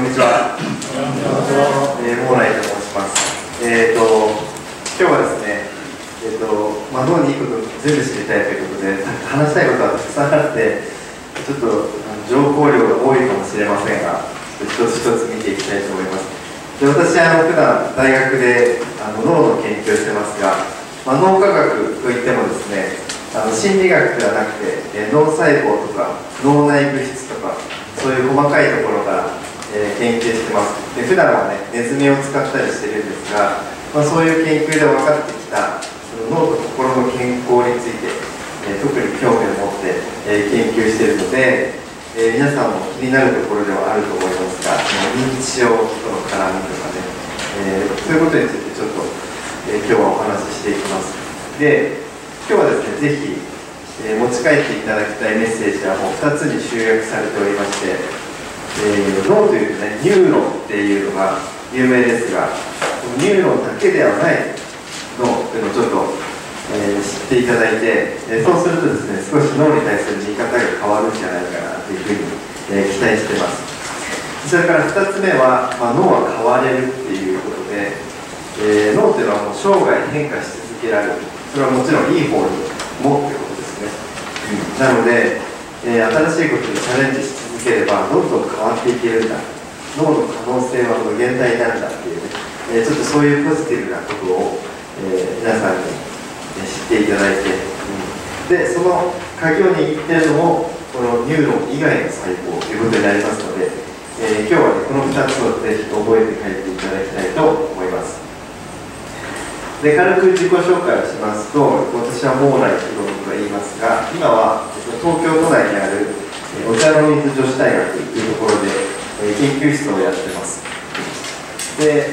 にちは。モーライと申します。今日はですね、脳にいいこと全部知りたいということで、話したいことはたくさんあって、ちょっと情報量が多いかもしれませんが、一つ一つ見ていきたいと思います。で、私は普段大学で脳の研究をしてますが、脳科学といってもですね、心理学ではなくて、脳細胞とか脳内物質とかそういう細かいところから、研究してます。で、普段はね、ネズミを使ったりしてるんですが、そういう研究で分かってきたその脳と心の健康について、特に興味を持って、研究しているので、皆さんも気になるところではあると思いますが、認知症との絡みとかね、そういうことについてちょっと、今日はお話ししていきます。で、今日はですね、ぜひ、持ち帰っていただきたいメッセージはもう2つに集約されておりまして、脳というとね、ニューロンっていうのが有名ですが、ニューロンだけではない脳というのをちょっと、知っていただいて、そうするとですね、少し脳に対する見方が変わるんじゃないかなというふうに、期待しています。それから2つ目は、脳は変われるっていうことで、脳というのはもう生涯変化し続けられる。それはもちろんいい方にもってことですね。なので、新しいことにチャレンジし続ければどんどん変わっていけるんだ、脳の可能性は無限大なんだっていうね、ちょっとそういうポジティブなことを、皆さんに、知っていただいて、でその鍵を握っているのもこのニューロン以外の細胞ということになりますので、今日はねこの2つをぜひ覚えて帰っていただきたいと思います。で、軽く自己紹介をしますと、私はモーライと言いますが、今は東京都内にあるお茶の水女子大学というところで研究室をやってます。で、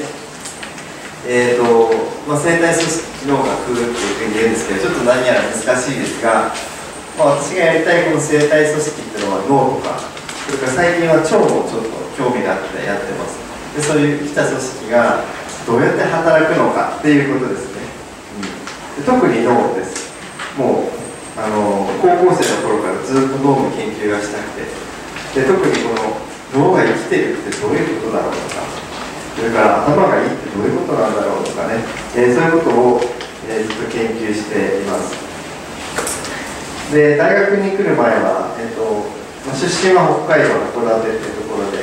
生体組織脳学っていうふうに言うんですけど、ちょっと何やら難しいですが、私がやりたいこの生体組織っていうのは脳とか、それから最近は腸もちょっと興味があってやってます。で、そういう来た組織がどうやって働くのかっていうことですね。で、特に脳です。もう高校生の頃からずっと脳の研究がしたくて、で特にこの脳が生きてるってどういうことだろうとか、それから頭がいいってどういうことなんだろうとかね、そういうことを、ずっと研究しています。で、大学に来る前は、出身は北海道の函館っていうところで、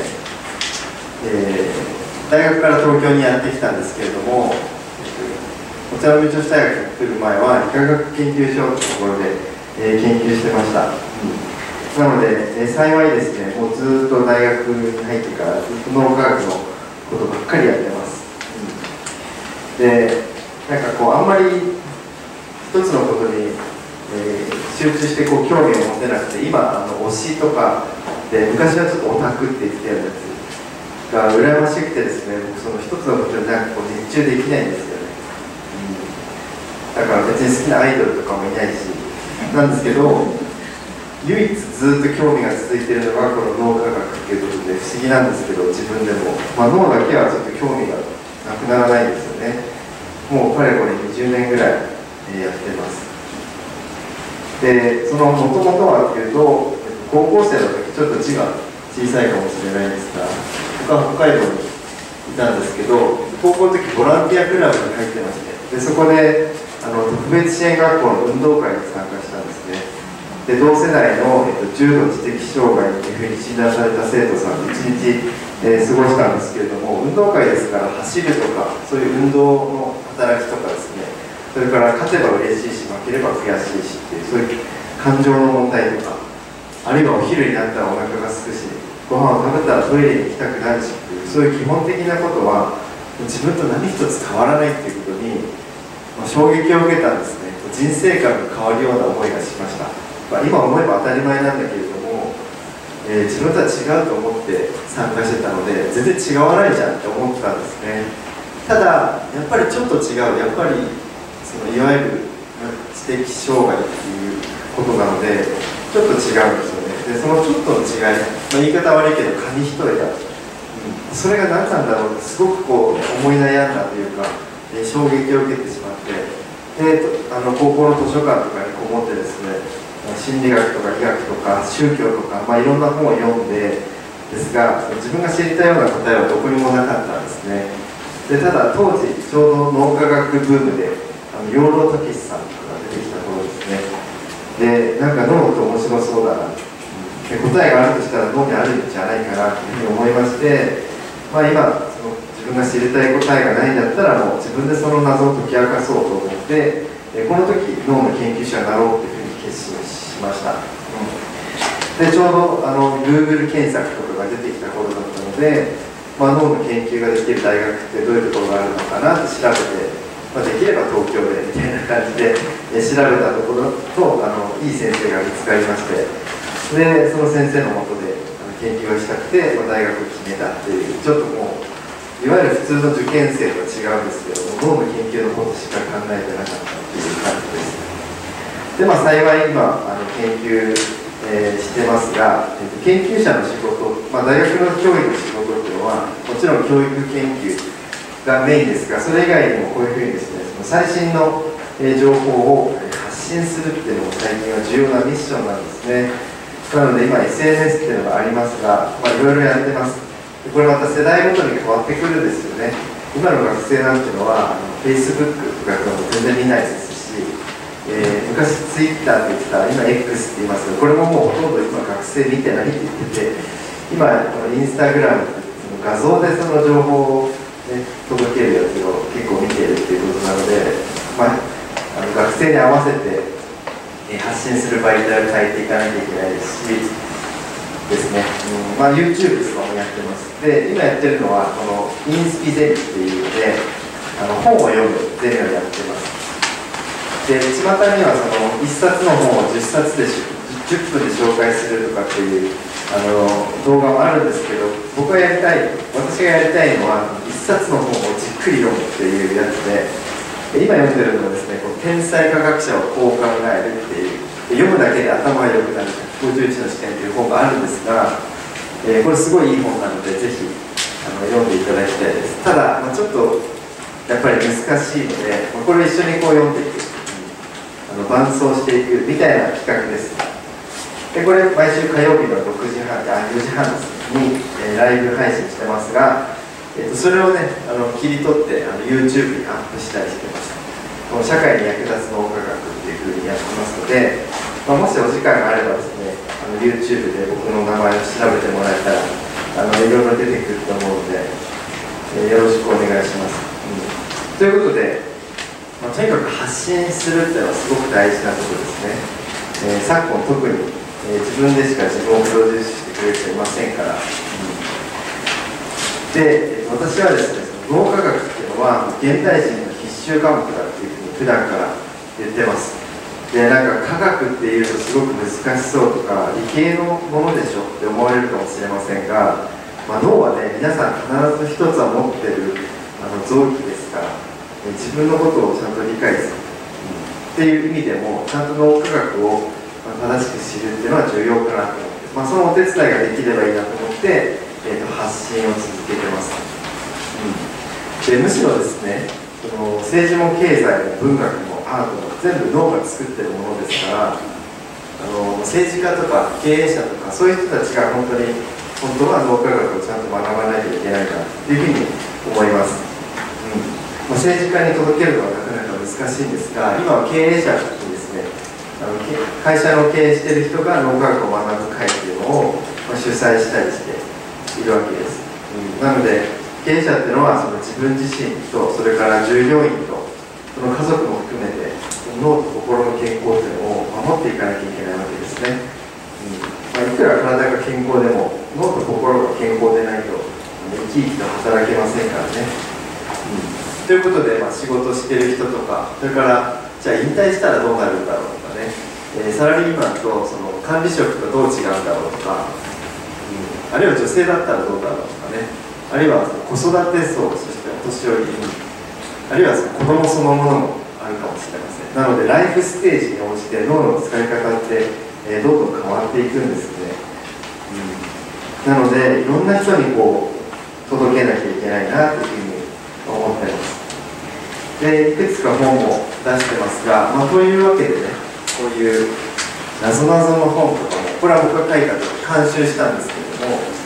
大学から東京にやってきたんですけれども、お茶の水女子大学に来る前は理化学研究所というところで、研究してました。なので、幸いですね、もうずっと大学に入ってからずっと脳科学のことばっかりやってます。で、なんかこうあんまり一つのことに、集中してこう興味を持てなくて、今推しとかで昔はちょっとオタクって言ってたやつが羨ましくてですね、僕その一つのことになんかこう熱中できないんですよね。だから別に好きなアイドルとかもいないしなんですけど、唯一ずっと興味が続いているのがこの脳科学っていうことで不思議なんですけど、自分でも、脳だけはちょっと興味がなくならないんですよね。もうかれこれ20年ぐらい、やってます。で、そのもともとはっていうと、高校生の時ちょっと字が小さいかもしれないですが、僕は北海道にいたんですけど、高校の時ボランティアクラブに入ってまして、でそこで特別支援学校の運動会に参加したんですね。で、同世代の、重度知的障害というふうに診断された生徒さんと1日、過ごしたんですけれども、運動会ですから走るとかそういう運動の働きとかですね、それから勝てば嬉しいし負ければ悔しいしっていうそういう感情の問題とか、あるいはお昼になったらお腹が空くしご飯を食べたらトイレに行きたくなるしっていう、そういう基本的なことは自分と何一つ変わらないっていうことに、衝撃を受けたんですね。人生観が変わるような思いがしました。今思えば当たり前なんだけれども、自分とは違うと思って参加してたので、全然違わないじゃんって思ってたんですね。ただやっぱりちょっと違う、やっぱりそのいわゆる知的障害っていうことなのでちょっと違うんですよね。でそのちょっとの違い、言い方悪いけど紙一重だ、それが何なんだろうってすごくこう思い悩んだというか、衝撃を受けてしまって、で高校の図書館とかにこもってですね、心理学とか医学とか宗教とか、いろんな本を読んで、 ですが、自分が知りたいような答えはどこにもなかったんですね。でただ当時ちょうど脳科学ブームで養老孟司さんとかが出てきた頃ですね。でなんか脳って面白そうだな、で答えがあるとしたら脳にあるんじゃないかなというふうに思いまして、今その自分が知りたい答えがないんだったらもう自分でその謎を解き明かそうと思って、この時脳の研究者になろうというふうに決心しました。でちょうどGoogle 検索とかが出てきた頃だったので、脳の研究ができる大学ってどういうところがあるのかなって調べて、できれば東京でみたいな感じで調べたところといい先生が見つかりまして、でその先生のもとで研究をしたくて、大学を決めたっていう、ちょっともういわゆる普通の受験生とは違うんですけども、脳の研究のことしか考えてなかったっていう感じです。で幸い今研究してますが、研究者の仕事、大学の教育の仕事っていうのはもちろん教育研究がメインですが、それ以外にもこういうふうにですね、その最新の情報を発信するっていうのも最近は重要なミッションなんですね。なので今 SNS っていうのがありますが、いろいろやってます。これまた世代ごとに変わってくるんですよね。今の学生なんていうのは Facebook とかも全然見ないですし、昔 Twitter って言ってた今 X って言いますけど、これももうほとんど今学生見てないって言ってて、今インスタグラムって画像でその情報を、届けるやつを結構見ているっていうことなので、学生に合わせて発信する媒体を変えていかなきゃいけないですしですね、YouTube とかもやってます。で今やってるのはこのインスピゼミっていうので本を読むゼミをやってます。で巷にはその1冊の本を10冊で10分で紹介するとかっていう動画もあるんですけど、私がやりたいのは1冊の本をじっくり読むっていうやつで、今読んでるのはですね、この天才科学者はこう考えるっていう、読むだけで頭が良くなる151の視点という本があるんですが、これすごいいい本なのでぜひ読んでいただきたいです。ただ、ちょっとやっぱり難しいので、これを一緒にこう読んでいく、伴走していくみたいな企画です。でこれ毎週火曜日の4時半に、ライブ配信してますが、それをね切り取って YouTube にアップしたりしてます。この社会に役立つ脳科学っていうふうにやってますので、もしお時間があればですねYouTube で僕の名前を調べてもらえたらいろいろ出てくると思うので、よろしくお願いします。ということで、とにかく発信するっていうのはすごく大事なことですね。昨今特に自分でしか自分をプロデュースしてくれる人いませんから、で私はですね、脳科学っていうのは現代人の必修科目だっていうふうに普段から言ってます。で科学っていうとすごく難しそうとか理系のものでしょって思われるかもしれませんが、脳はね皆さん必ず一つは持ってる臓器ですから、自分のことをちゃんと理解する、っていう意味でもちゃんと脳科学を正しく知るっていうのは重要かなと思って、そのお手伝いができればいいなと思って、発信を続けてます。でむしろですね、その政治も経済も文学もアートも全部脳が作ってるものですから、政治家とか経営者とかそういう人たちが本当は脳科学をちゃんと学ばないといけないかなというふうに思います。政治家に届けるのはなかなか難しいんですが、今は経営者にですね、会社の経営している人が脳科学を学ぶ会っていうのを主催したりしているわけです。なので経営者っていうのはその自分自身とそれから従業員とその家族も含めて脳と心の健康っていうのを守っていかなきゃいけないわけですね。いくら体が健康でも脳と心が健康でないと生き生きと働けませんからね。ということで、仕事をしている人とか、それからじゃあ引退したらどうなるんだろうとかね、サラリーマンとその管理職とどう違うんだろうとか、あるいは女性だったらどうだろうとかね、あるいは子育て層、そしてお年寄り、あるいはその子供そのものもあるかもしれません。なのでライフステージに応じて脳の使い方って、どんどん変わっていくんですね。なのでいろんな人に届けなきゃいけないなというふうに思っています。でいくつか本も出してますが、というわけでね、こういうなぞなぞの本とかも、これは僕が書いたとか監修したんですけれども、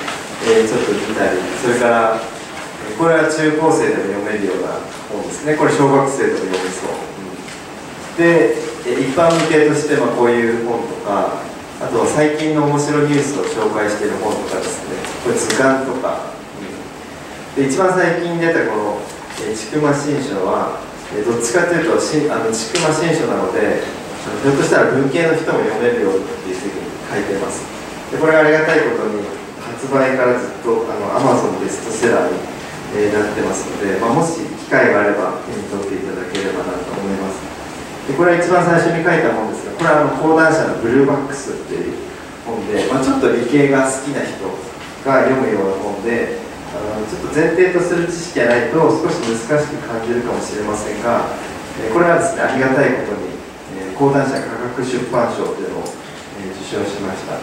ちょっと見たり、それからこれは中高生でも読めるような本ですね。これ小学生でも読めそう、で一般向けとしてこういう本とか、あとは最近の面白いニュースを紹介している本とかですね、これ図鑑とか、で一番最近出たこの千曲新書はどっちかというと千曲新書なので、ひょっとしたら文系の人も読めるようにっていうふうに書いています。でこれがありがたいことに発売からずっとAmazon ベストセラーに、なってますので、もし機会があれば手に取っていただければなと思います。でこれは一番最初に書いた本ですが、これは講談社のブルーバックスっていう本で、ちょっと理系が好きな人が読むような本で、ちょっと前提とする知識がないと少し難しく感じるかもしれませんが、これはですね、ありがたいことに講談社科学出版賞というのを受賞しました。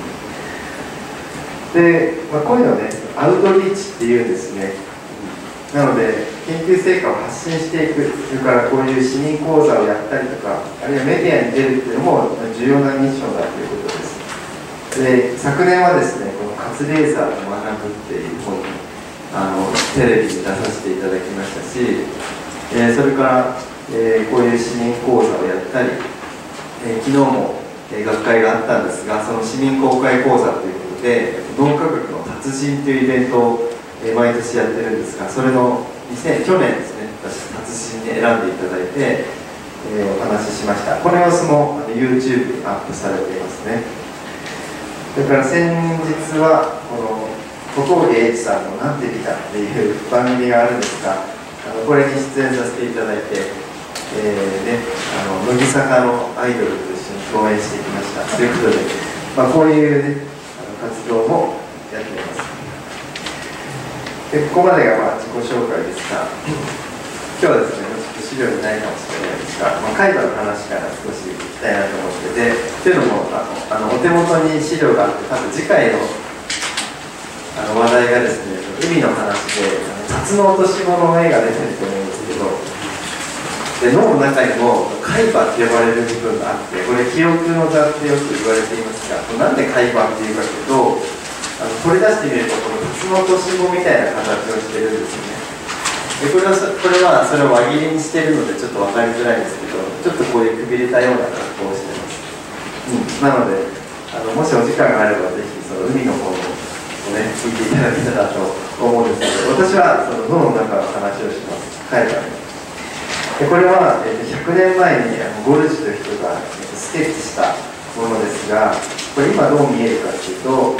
で、こういうのをね、アウトリーチっていうんですね。なので、研究成果を発信していく、それからこういう市民講座をやったりとか、あるいはメディアに出るっていうのも重要なミッションだということです。で、昨年はですね、このカツレーザーを学ぶっていう本にテレビに出させていただきましたし、それから、こういう市民講座をやったり、昨日も学会があったんですが、その市民公開講座ということで、脳科学の達人というイベントを毎年やってるんですが、それの去年ですね、私達人に選んでいただいて、お話ししました。この様子も YouTube にアップされていますね。それから先日はこの小峠英二さんの「なんて美だ」っていう番組があるんですが、これに出演させていただいて、乃木坂のアイドルと一緒に共演してきましたということで、こういう、ね、活動もやっています。でここまでが自己紹介ですが、今日はですね、ちょっと資料にないかもしれないですが、海馬の話から少しいきたいなと思ってて、というのもお手元に資料があって、多分次回の話題がですね、海の話で辰の落とし物の絵が出てると思うんですけど、で脳の中にも海馬って呼ばれる部分があって、これ記憶の座ってよく言われていますが、なんで海馬っていうかというと、取り出してみるとこの辰の落とし子みたいな形をしてるんですよね。でこれはそれを輪切りにしているのでちょっと分かりづらいんですけど、ちょっとこういうくびれたような格好をしてます。なのでもしお時間があればぜひその海の方をね、聞いていただけたらと思うんですけど、私はその脳の中の話をします。海馬でこれは100年前にゴルジュという人がスケッチしたものですが、これ今どう見えるかというと、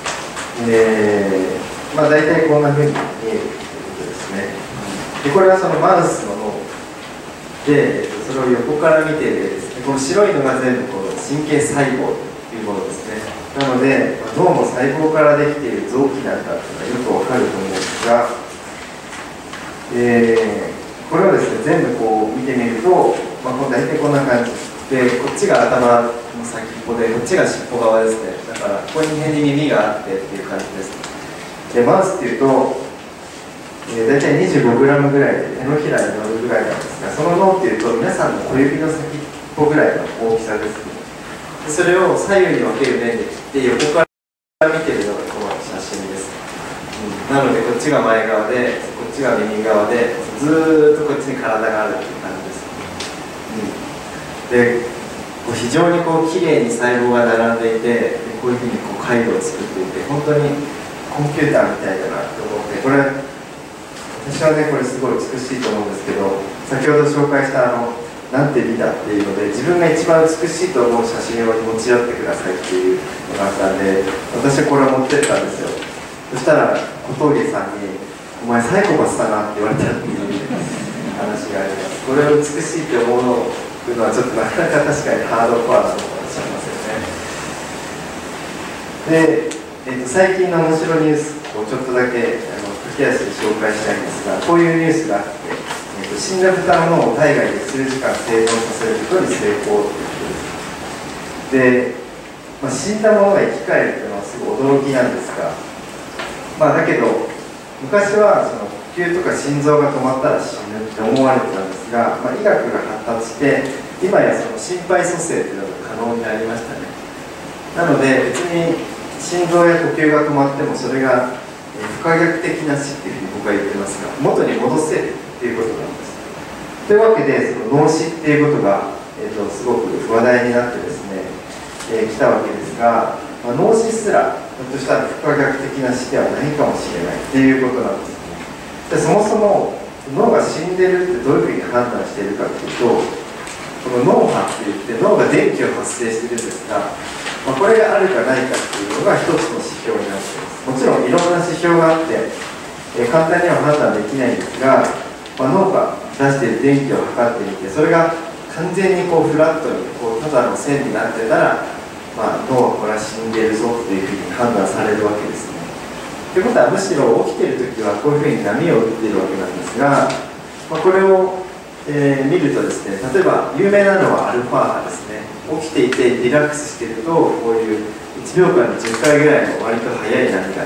大体こんな風に見えるということですね。でこれはそのマウスの脳で、それを横から見ている絵ですね。この白いのが全部この神経細胞というものですね。なので脳も細胞からできている臓器なんだというのがよくわかると思うんですが、これをですね、全部こう見てみると、大体こんな感じで、こっちが頭の先っぽで、こっちが尻尾側ですね。だからここに辺に耳があってっていう感じです。でマウスっていうと、大体 25g ぐらいで手のひらに乗るぐらいなんですが、その脳っていうと皆さんの小指の先っぽぐらいの大きさですね。でそれを左右に分ける面で切って横から見てるのがこの写真です。なのでこっちが前側でこっちが右側で、ずーっとこっちに体があるっていう感じです。で非常に綺麗に細胞が並んでいて、こういうふうに回路を作っていて、本当にコンピューターみたいだなと思って、これ私はねこれすごい美しいと思うんですけど、先ほど紹介したなんて美だっていうので、自分が一番美しいと思う写真を持ち寄ってくださいっていうのがあったんで、私はこれを持ってったんですよ。そしたら小峠さんに「お前サイコパスだな」って言われたっていう話があります。これを美しいって思うのはちょっとなかなか確かにハードコアなのかもしれませんね。で、最近の面白いニュースをちょっとだけ駆け足で紹介したいんですが、こういうニュースがあって、死んだ豚の脳を体外で数時間生存させることに成功ということです。で、死んだものが生き返るというのはすごい驚きなんですが、だけど昔はその呼吸とか心臓が止まったら死ぬって思われてたんですが、医学が発達して今やその心肺蘇生というのが可能になりましたね。なので別に心臓や呼吸が止まってもそれが不可逆的な死っていうふうに僕は言ってますが、元に戻せるっていうことなんです。というわけで、その脳死っていうことが、すごく話題になってですね、来たわけですが、脳死すらひょっとしたら不可逆的な死ではないかもしれないっていうことなんですね。でそもそも脳が死んでるってどういうふうに判断しているかというと、この脳波っていって脳が電気を発生しているんですが、これがあるかないかっていうのが一つの指標になっています。もちろんいろんな指標があって、簡単には判断できないんですが、脳が出している電気を測ってみて、それが完全にこうフラットにただの線になってたら、脳はこれは死んでいるぞというふうに判断されるわけですね。ということはむしろ起きているときはこういうふうに波を打っているわけなんですが、これを、見るとですね、例えば有名なのはアルファ波ですね。起きていてリラックスしているとこういう1秒間に10回ぐらいの割と速い波が出てきます。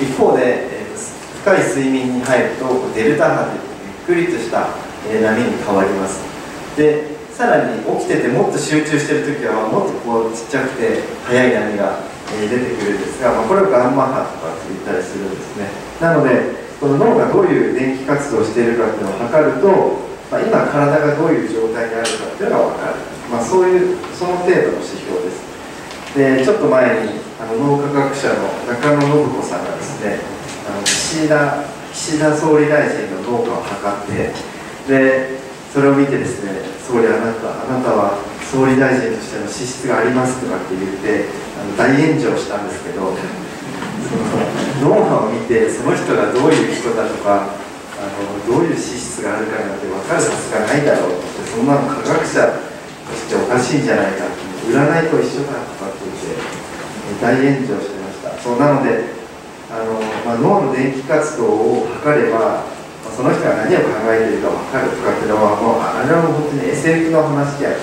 一方で、深い睡眠に入るとデルタ波というゆっくりとした波に変わります。でさらに起きててもっと集中しているときはもっとこうちっちゃくて速い波が出てくるんですが、これをガンマ波とかって言ったりするんですね。なのでこの脳がどういう電気活動をしているかっていうのを測ると、今体がどういう状態にあるかっていうのが分かる、その程度の指標です。でちょっと前に脳科学者の中野信子さんがですね、岸田総理大臣の脳波を測って、でそれを見てですね、総理あなたは総理大臣としての資質がありますとかって言って大炎上したんですけど、その脳波を見てその人がどういう人だとかどういう資質があるかなんて分かるはずがないだろうって、そんなの科学者としておかしいんじゃないかって、占いと一緒だとかって言って大炎上してました。なので脳の電気活動を測れば、その人が何を考えているか分かるとかっていうのはあれはもう本当に SF の話であって、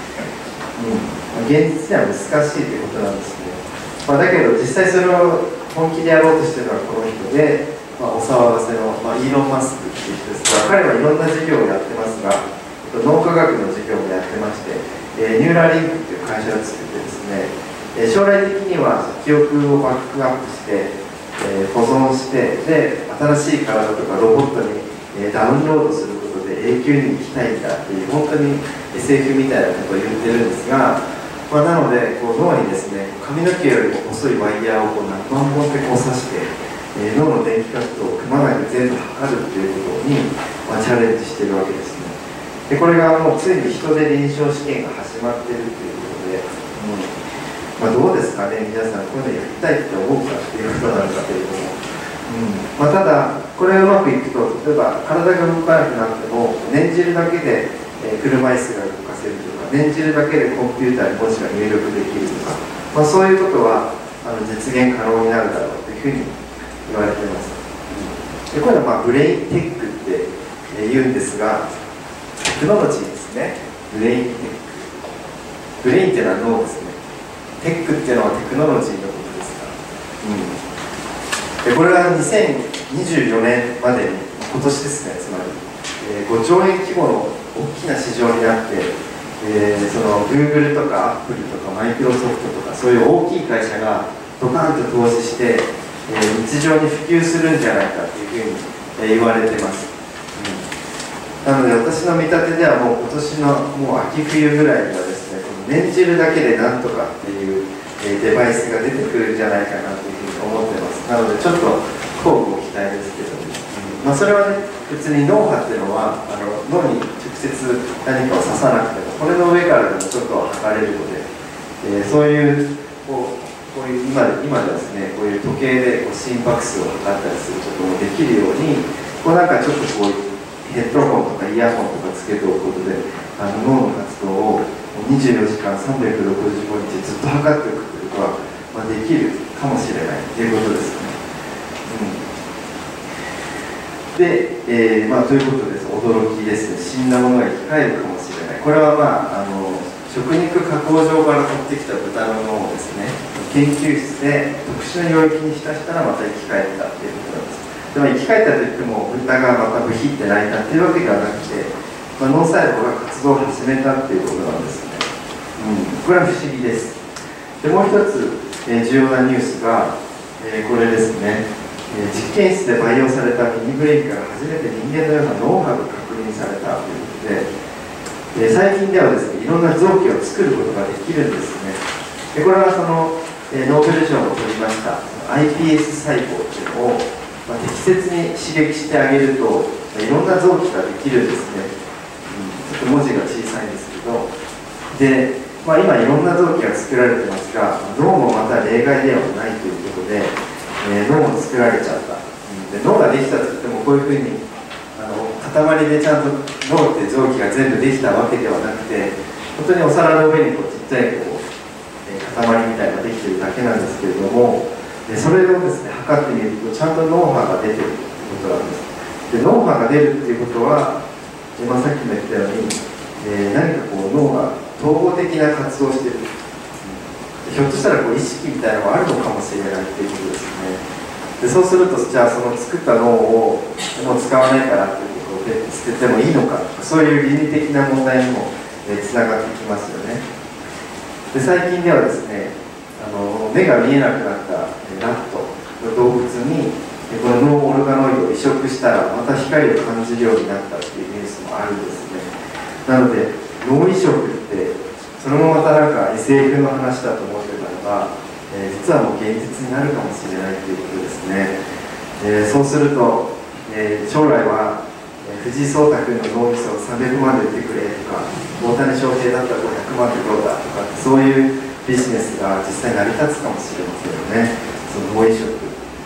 現実には難しいということなんですね。だけど実際それを本気でやろうとしているのはこの人で、お騒がせの、イーロン・マスクっていう人ですが、彼はいろんな事業をやってますが、脳科学の授業もやってまして、ニューラリンクっていう会社を作ってですね、将来的には記憶をバックアップして、保存して、で新しい体とかロボットに、ダウンロードすることで永久に生きたいんだっていう本当に SF みたいなことを言ってるんですが、なので脳にですね、髪の毛よりも細いワイヤーを何万本って刺して、脳の電気活動をくまなく全部測るっていうことに、チャレンジしているわけですね。でこれがもうついに人で臨床試験が始まっているということで、どうですかね、皆さんこういうのやりたいって思うかっていうことなんですけれども、ただこれがうまくいくと、例えば体が動かなくなっても念じるだけで、車椅子が動かせるとか、念じるだけでコンピューターに文字が入力できるとか、そういうことは実現可能になるだろうというふうに言われています。でこういうのはブレインテックって言うんですが、テクノロジーですね。ブレインテック、ブレインっていうのは脳ですね。テックっていうのはテクノロジーのことですから、でこれは2024年までに、今年ですね、つまり、5兆円規模の大きな市場になって、その Google とか Apple とかマイクロソフトとかそういう大きい会社がドカンと投資して、日常に普及するんじゃないかというふうに、言われてます。なので私の見立てではもう今年のもう秋冬ぐらいにはですね、この念じるだけでなんとかっていうデバイスが出てくるんじゃないかなというふうに思ってます。なのでちょっと乞うご期待ですけど、それはね、別に脳波っていうのは脳に直接何かを刺さなくてもこれの上からでもちょっと測れるので、そういうこういう今ではですね、こういう時計で心拍数を測ったりすることもできるように、なんかちょっとこうヘッドホンとかイヤホンとかつけておくことで脳の活動を24時間365日ずっと測っておくということは、できるかもしれないということですね。で、ということです。驚きですね。死んだものが生き返るかもしれない。これは食肉加工場から取ってきた豚の脳をですね、研究室で特殊な領域に浸したらまた生き返ったということなんです。でも生き返ったといっても豚がまたブヒって鳴いたっていうわけではなくて、脳細胞が活動を始めたっていうことなんですね。これは不思議です。でもう一つ、 重要なニュースが、これですね。実験室で培養されたミニブレインから初めて人間のような脳波が確認されたということで、最近ではですね、いろんな臓器を作ることができるんですね。でこれはその、ノーベル賞を取りました iPS 細胞というのを、適切に刺激してあげると、いろんな臓器ができるんですね。ちょっと文字が小さいんですけど、で、今いろんな臓器が作られてますが、脳もまた例外ではないということで、脳も作られちゃった。で脳ができたといってもこういうふうに塊でちゃんと脳って臓器が全部できたわけではなくて、本当にお皿の上にこうちっちゃい塊みたいなのができてるだけなんですけれども、それをですね測ってみるとちゃんと脳波が出てるということなんです。で脳波が出るっていうことは、さっきも言ったように、何かこう脳が統合的な活動をしている、ひょっとしたらこう意識みたいなのがあるのかもしれないということですね。でそうすると、じゃあその作った脳をもう使わないからということで捨ててもいいのか、そういう倫理的な問題にもつながってきますよね。で最近ではですね、目が見えなくなったラットの動物にこの脳オルガノイドを移植したらまた光を感じるようになったっていうニュースもあるんですね。なので脳移植ってそれもまたなんか SF の話だと思ってたのが、実はもう現実になるかもしれないということですね。そうすると、将来は藤井聡太君の脳みそを300万で売ってくれとか、大谷翔平だったら500万でどうだとか、そういうビジネスが実際成り立つかもしれませんよね、その脳移植。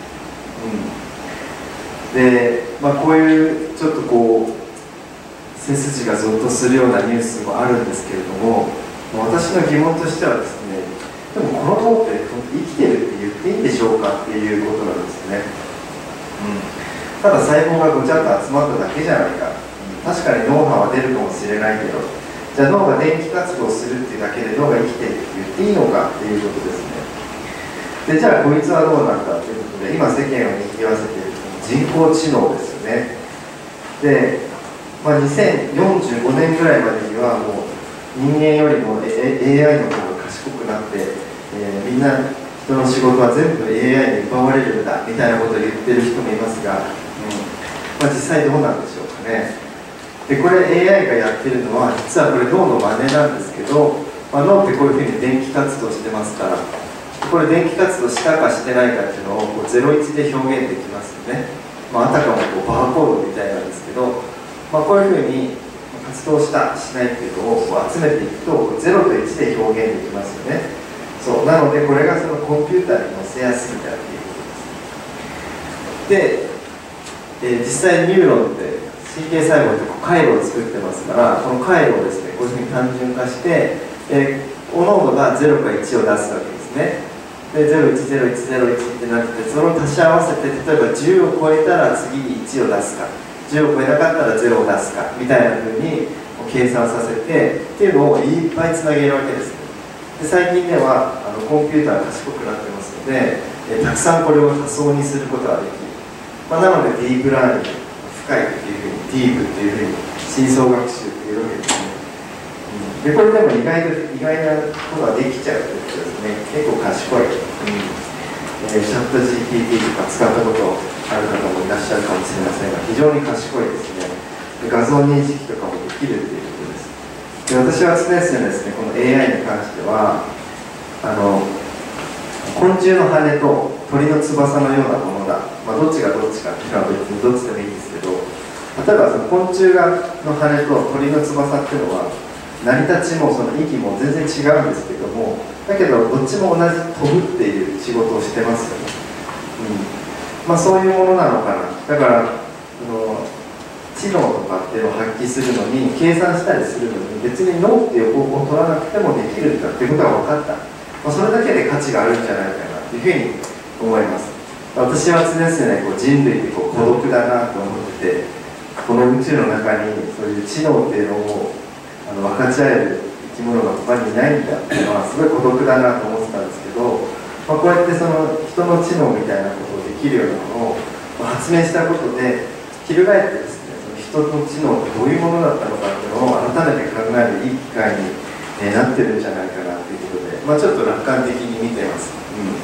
で、こういうちょっとこう背筋がゾッとするようなニュースもあるんですけれども、私の疑問としてはですね、でもこの脳って生きてるって言っていいんでしょうかっていうことなんですね。ただ細胞がごちゃっと集まっただけじゃないか、確かに脳波は出るかもしれないけど、じゃあ脳が電気活動するっていうだけで脳が生きてるって言っていいのかっていうことですね。でじゃあこいつはどうなんだということで、今世間を賑わせている人工知能ですよね。で、2045年ぐらいまでにはもう人間よりも AI の方が賢くなって、みんな人の仕事は全部 AI に奪われるんだみたいなことを言ってる人もいますが、実際どうなんでしょうかね。でこれ AI がやってるのは実はこれ脳の真似なんですけど、脳ってこういうふうに電気活動してますから、これ電気活動したかしてないかっていうのをこう01で表現できますよね。あたかもこうバーコードみたいなんですけど、こういうふうに活動したしないっていうのをこう集めていくと0と1で表現できますよね。そうなのでこれがそのコンピューターに載せやすいんだっていうことです。で、実際ニューロンって神経細胞ってこう回路を作ってますから、この回路をですねこういうふうに単純化して、各々が0か1を出すわけですね。で010101ってなって、その足し合わせて例えば10を超えたら次に1を出すか、10を超えなかったら0を出すかみたいな風に計算させてっていうのをいっぱいつなげるわけです。で最近ではコンピューターが賢くなってますので、たくさんこれを多層にすることができる。なのでディープラーニング、深いっていうふうにディープっていうふうに深層学習っていうわけですね。でこれでも意外なことができちゃうということですね。結構賢い、チャット GPT とか使ったことある方もいらっしゃるかもしれませんが、非常に賢いですね。で画像認識とかもできるということです。で私は常々ですね、この AI に関しては昆虫の羽と鳥の翼のようなものだ、どっちがどっちかっていうのは別にどっちでもいいんですけど、例えばその昆虫の羽と鳥の翼っていうのは成り立ちもその息も全然違うんですけども、だけどどっちも同じ飛ぶっていう仕事をしてますよね。そういうものなのかな。だから知能とかっていうのを発揮するのに、計算したりするのに別に脳っていう方法を取らなくてもできるんだっていうことが分かった。それだけで価値があるんじゃないかなというふうに思います。私は常々人類って孤独だなと思ってて、この宇宙の中にそういう知能っていうのを分かち合える生き物が他にいないんだっていうのはすごい孤独だなと思ってたんですけど、こうやってその人の知能みたいなことをできるようなものを発明したことで、翻ってですね、その人の知能ってどういうものだったのかっていうのを改めて考えるいい機会になってるんじゃないかなということで、ちょっと楽観的に見てます。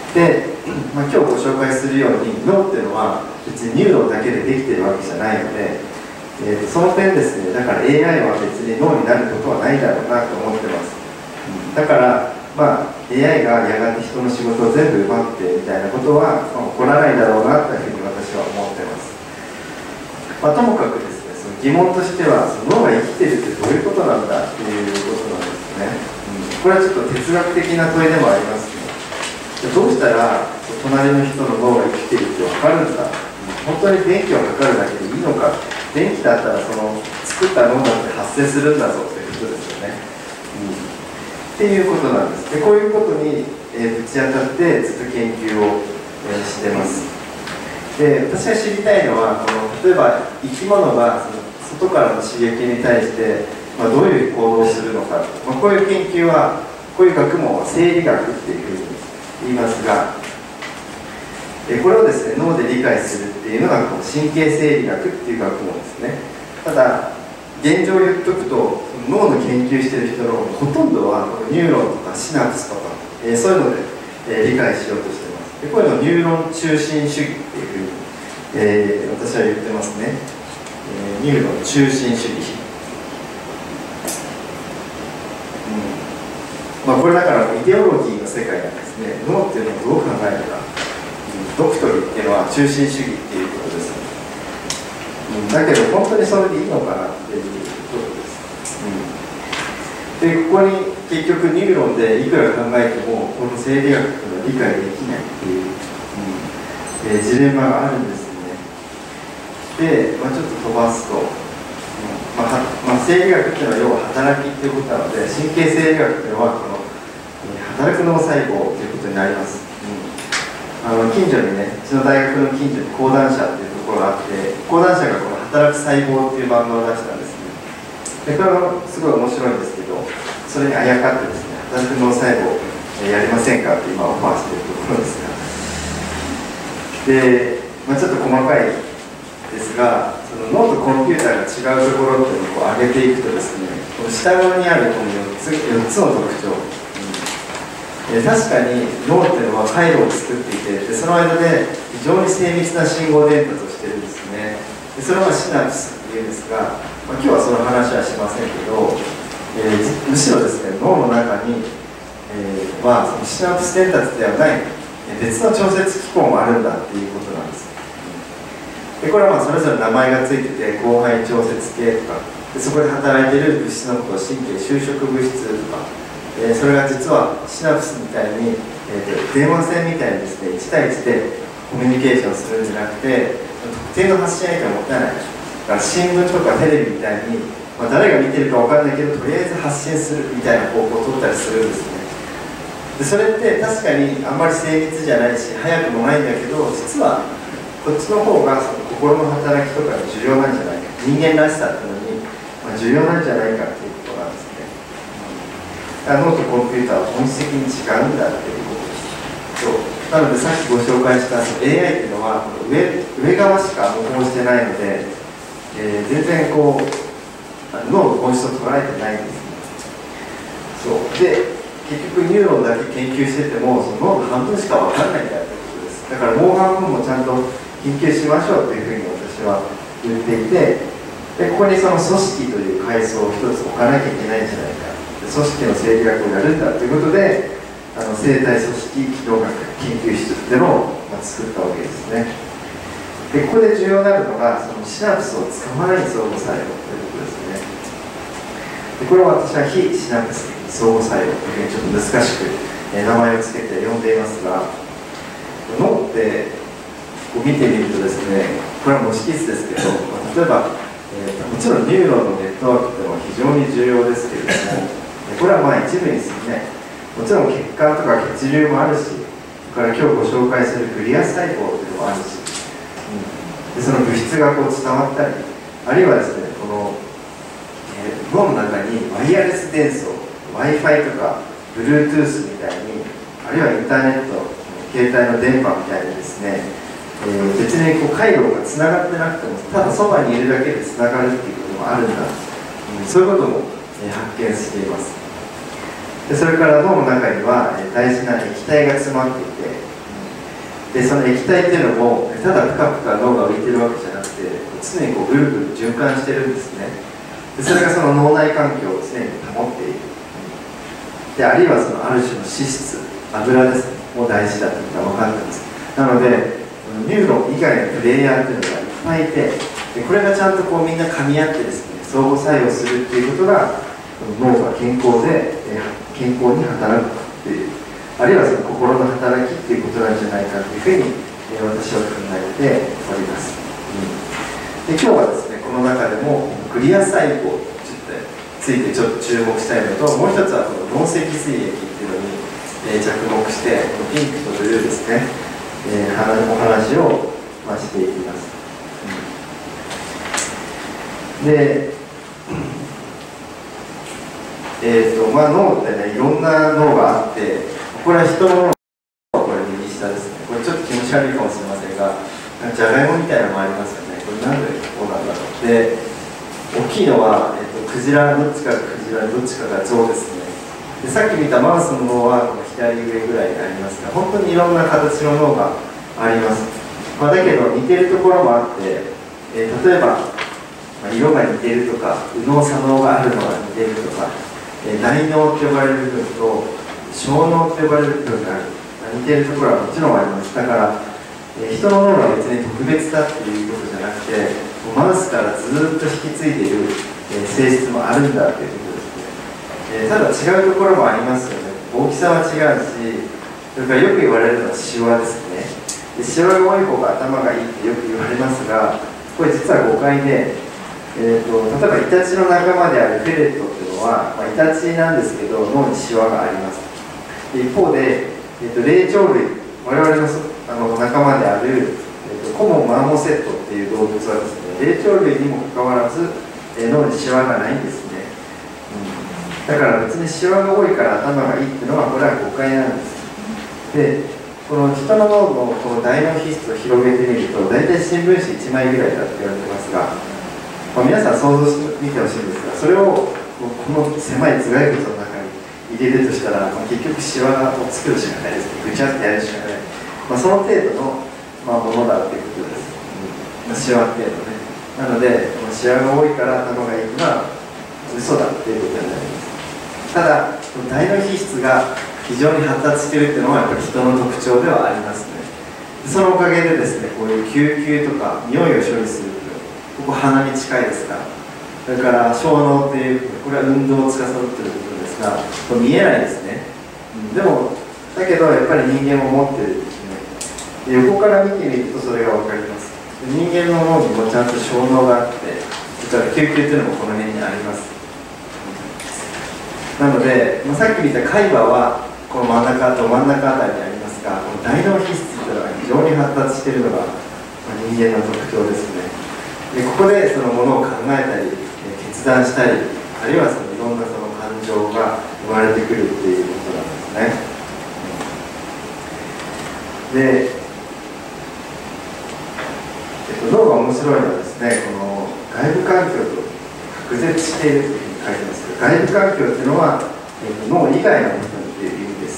で、今日ご紹介するように脳っていうのは別にニューロンだけでできてるわけじゃないので、その点ですね、だから AI は別に脳になることはないだろうなと思ってます。だから、AI がやがて人の仕事を全部奪ってみたいなことは、起こらないだろうなというふうに私は思ってます。ともかくですね、その疑問としては、その脳が生きてるってどういうことなんだっていうことなんですね。これはちょっと哲学的な問いでもありますね。どうしたら隣の人の脳が生きてるって分かるんだ、本当に電気をかかるだけでいいのか、電気だったらその作った脳だって発生するんだぞということですよね。っていうことなんです。でこういうことに、ぶち当たってずっと研究を、してます。で私が知りたいのは例えば生き物がその外からの刺激に対して、どういう行動をするのか、こういう研究はこういう学問は生理学っていうふうに言いますが、これをですね脳で理解するっていうのが神経生理学っていう学問ですね。ただ現状を言っとくと脳の研究している人のほとんどはニューロンとかシナプスとか、そういうので、理解しようとしています。でこういうのをニューロン中心主義っていうふうに、私は言ってますね。ニューロン中心主義、これだからイデオロギーの世界なんですね。脳っていうのをどう考えるか、ドクトリっていうのは中心主義っていうことです。だけど本当にそれでいいのかなっていうことです。でここに結局ニューロンでいくら考えてもこの生理学というのは理解できないっていう、ジレンマがあるんですね。で、ちょっと飛ばすと、生理学っていうのは要は働きっていうことなので、神経生理学っていうのはこの働く脳細胞ということになります。近所にね、うちの大学の近所に講談社っていうところがあって、講談社がこの働く細胞っていうバンドを出したんですね。でこれはすごい面白いんですけど、それにあやかってですね、働く脳細胞やりませんかって今オファーしているところですが、で、ちょっと細かいですが、その脳とコンピューターが違うところっていうのを上げていくとですね、この下側にあるこの4つの特徴、確かに脳っていうのは回路を作っていて、その間で非常に精密な信号伝達をしてるんですね。でそれはシナプスっていうんですが、今日はその話はしませんけど、むしろですね、脳の中に、そのシナプス伝達ではない別の調節機構もあるんだっていうことなんです。でこれはそれぞれ名前がついてて、広範囲調節系とか、でそこで働いている物質のことを神経収縮物質とか、それが実はシナプスみたいに、電話線みたいにですね、1対1でコミュニケーションするんじゃなくて、特定の発信相手は持たない。だから新聞とかテレビみたいに、誰が見てるか分からないけど、とりあえず発信するみたいな方向を取ったりするんですね。でそれって確かにあんまり精密じゃないし、早くもないんだけど、実はこっちの方がその心の働きとかに重要なんじゃないか、人間らしさっていうのに、重要なんじゃないかっていうことなんですね。脳とコンピューターは本質的に違うんだっていうことです。そうなのでさっきご紹介した AI っていうのは上側しか模倣してないので、全然こう脳の本質を捉えてないんですね。そうで結局ニューロンだけ研究しててもその脳の半分しか分からないんだってことです。だからもう半分もちゃんと研究しましょうというふうに私は言っていて、でここにその組織という階層を一つ置かなきゃいけないんじゃないか、組織の生理学をやるんだということで、生体組織機能学研究室っていうのを作ったわけですね。でここで重要になるのがそのシナプスを使わない相互作用ということですね。でこれは私は非シナプス相互作用というふうにちょっと難しく名前を付けて呼んでいますが、脳ってこう見てみるとですね、これは模式図ですけど、例えば、もちろんニューロンのネットワークというのは非常に重要ですけれども、これは一部に過ぎない。もちろん血管とか血流もあるし、それから今日ご紹介するグリアス細胞というのもあるし、でその物質がこう伝わったり、あるいはですね、この、脳の中にワイヤレス伝送、Wi-Fi とか Bluetooth みたいに、あるいはインターネット、携帯の電波みたいにですね、別にこう回路がつながってなくても、ただそばにいるだけでつながるっていうこともあるんだ、そういうことも、発見しています。でそれから脳の中には大事な液体が詰まっていて、 でその液体っていうのもただプカプカ脳が浮いてるわけじゃなくて、常にこうぐるぐる循環してるんですね。でそれがその脳内環境を常に保っている。であるいはそのある種の脂質、油ですね、も大事だということが分かってます。なのでニューロン以外のプレイヤーというのがいっぱいいて、でこれがちゃんとこうみんな噛み合ってですね、相互作用するっていうことが脳が健康で健康に働くという、あるいはその心の働きっていうことなんじゃないかというふうに私は考えております。で今日はですね、この中でもグリア細胞についてちょっと注目したいのと、もう一つはこの脳脊髄液っていうのに着目して、このピンクとブルーですね、お話をしていきます。で、脳ってね、いろんな脳があって、これは人の脳、これ右下ですね。これちょっと気持ち悪いかもしれませんが、じゃがいもみたいなのもありますよね。これなんでこうなんだろう。で、大きいのは、クジラ、どっちかがクジラ、どっちかが象ですね。で、さっき見たマウスの脳はこの左上ぐらいにありますが、本当にいろんな形の脳があります。だけど似てるところもあって、例えば、色が似てるとか、右脳左脳があるのが似てるとか、大脳と呼ばれる部分と小脳と呼ばれる部分がある、似てるところはもちろんあります。だから、人の脳が別に特別だっていうことじゃなくて、マウスからずっと引き継いでいる性質もあるんだということですね。ただ違うところもありますよね。大きさは違うし、それからよく言われるのはシワですね。でシワが多い方が頭がいいってよく言われますが、これ実は誤解で、例えばイタチの仲間であるフェレットっていうのは、イタチなんですけど脳にシワがあります。で一方で、霊長類、我々の仲間である、コモンマーモセットっていう動物はですね、霊長類にもかかわらず、脳にシワがないんですね。だから別にシワが多いから頭がいいっていうのはこれは誤解なんです。でこの人の脳のこの大脳皮質を広げてみると大体新聞紙1枚ぐらいだって言われてますが、皆さん想像してみてほしいんですが、それをこの狭い頭蓋骨の中に入れるとしたら、結局シワを作るしかないですね。ぐちゃってやるしかない、その程度の、ものだっていうことです、シワ程度ね。なのでシワが多いから頭がいいのは嘘だっていうことになります。ただ大脳皮質が非常に発達しているっていうのはやっぱり人の特徴ではありますね。そのおかげでですね、こういう嗅球とか匂いを処理する部分、ここ鼻に近いですが、それから小脳っていうこれは運動を司っている部分ですが、これ見えないですね。でもだけどやっぱり人間も持っているですね。横から見てみるとそれが分かります。人間の脳にもちゃんと小脳があって、それから嗅球っていうのもこの辺にあります。なので、さっき見た海馬はこの真ん中と真ん中あたりにありますが、この大脳皮質というのが非常に発達しているのが人間の特徴ですね。でここでそのものを考えたり決断したり、あるいはそのいろんなその感情が生まれてくるっていうことなんですね。で、脳が面白いのはですね、この外部環境と隔絶しているというふうに書いてますけど、外部環境っていうのは脳以外の部分っていう意味です。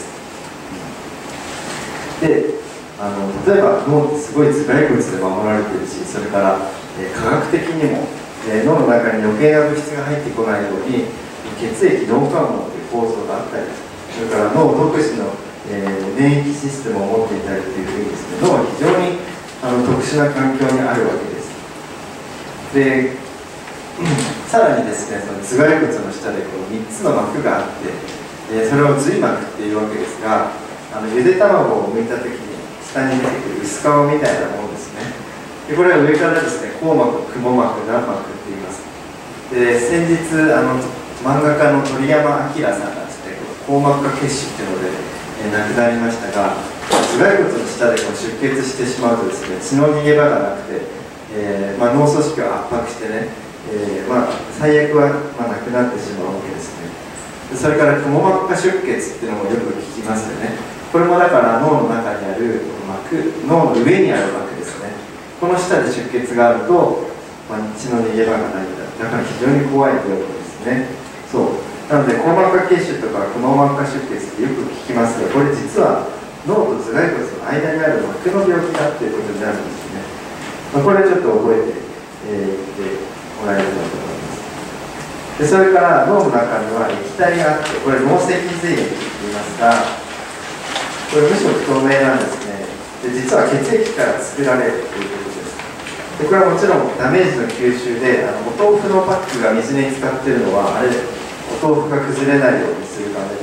で、例えば脳ってすごい頭蓋骨で守られているし、それから科学的にも脳の中に余計な物質が入ってこないように血液脳関網という構造があったり、それから脳独自の免疫システムを持っていたりというふうにですね、脳は非常に特殊な環境にあるわけです。で、さらにですね、その頭蓋骨の下でこの3つの膜があって、それを髄膜っていうわけですが、ゆで卵を剥いた時に下に出てくる薄皮みたいなものですね。でこれは上からですね、硬膜、雲膜、軟膜って言います。で先日漫画家の鳥山明さんがですね、硬膜下血腫っていうので、亡くなりましたが、頭蓋骨の下でこう出血してしまうとですね、血の逃げ場がなくて、脳組織を圧迫してね、最悪はなくなってしまうわけですね。それから雲膜下出血っていうのもよく聞きますよね。これもだから脳の中にある膜、脳の上にある膜ですね。この下で出血があると、血の逃げ場がないんだ。だから非常に怖いということですね。そうなので硬膜下血腫とか雲膜下出血ってよく聞きますが、これ実は脳と頭蓋骨の間にある膜の病気だっていうことになるんですね。これちょっと覚えていってもらえればと思います。でそれから脳の中には液体があって、これ脳脊髄液って言いますが、これ無色透明なんですね。で実は血液から作られるということです。でこれはもちろんダメージの吸収で、お豆腐のパックが水に浸かっているのは、あれお豆腐が崩れないようにするため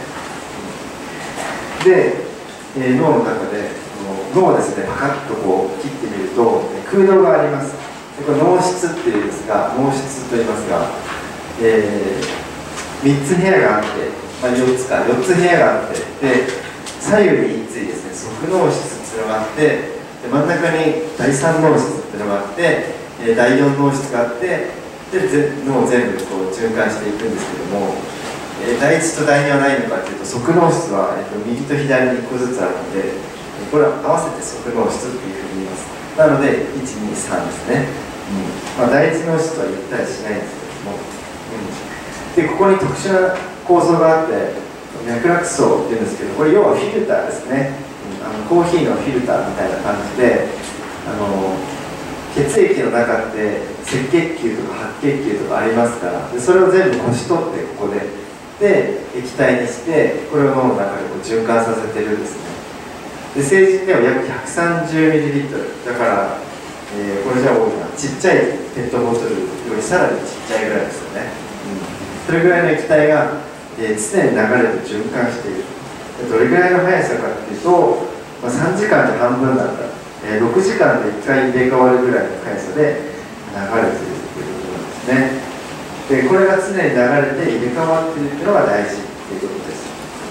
ですよね。で、脳の中で脳をですねパカッとこう切ってみると空洞があります。でこれ脳室っていうんですが、脳室と言いますが、3つ部屋があって、4つ部屋があって、で左右に1対ですね、側脳室っていうのがあって、で真ん中に第3脳室っていうのがあって、第4脳室があって、で脳を全部こう循環していくんですけども、第1と第2はないのかというと、側脳室は、右と左に1個ずつあるので、これは合わせて側脳室っていうふうに言います。なので1、2、3ですね。第1脳室は言ったりしないんですけども、でここに特殊な構造があって、脈絡層っていうんですけど、これ要はフィルターですね。コーヒーのフィルターみたいな感じで、血液の中って赤血球とか白血球とかありますから、でそれを全部こし取ってここで液体にして、これを脳の中でこう循環させてるんですね。で成人では約 130ml だから、これじゃ多いな、ちっちゃいペットボトルよりさらにちっちゃいぐらいですよね。それぐらいの液体が、常に流れて循環している。どれぐらいの速さかっていうと、3時間で半分だったら、6時間で1回入れ替わるぐらいの速さで流れているということなんですね。でこれが常に流れて入れ替わっているというのが大事ということです。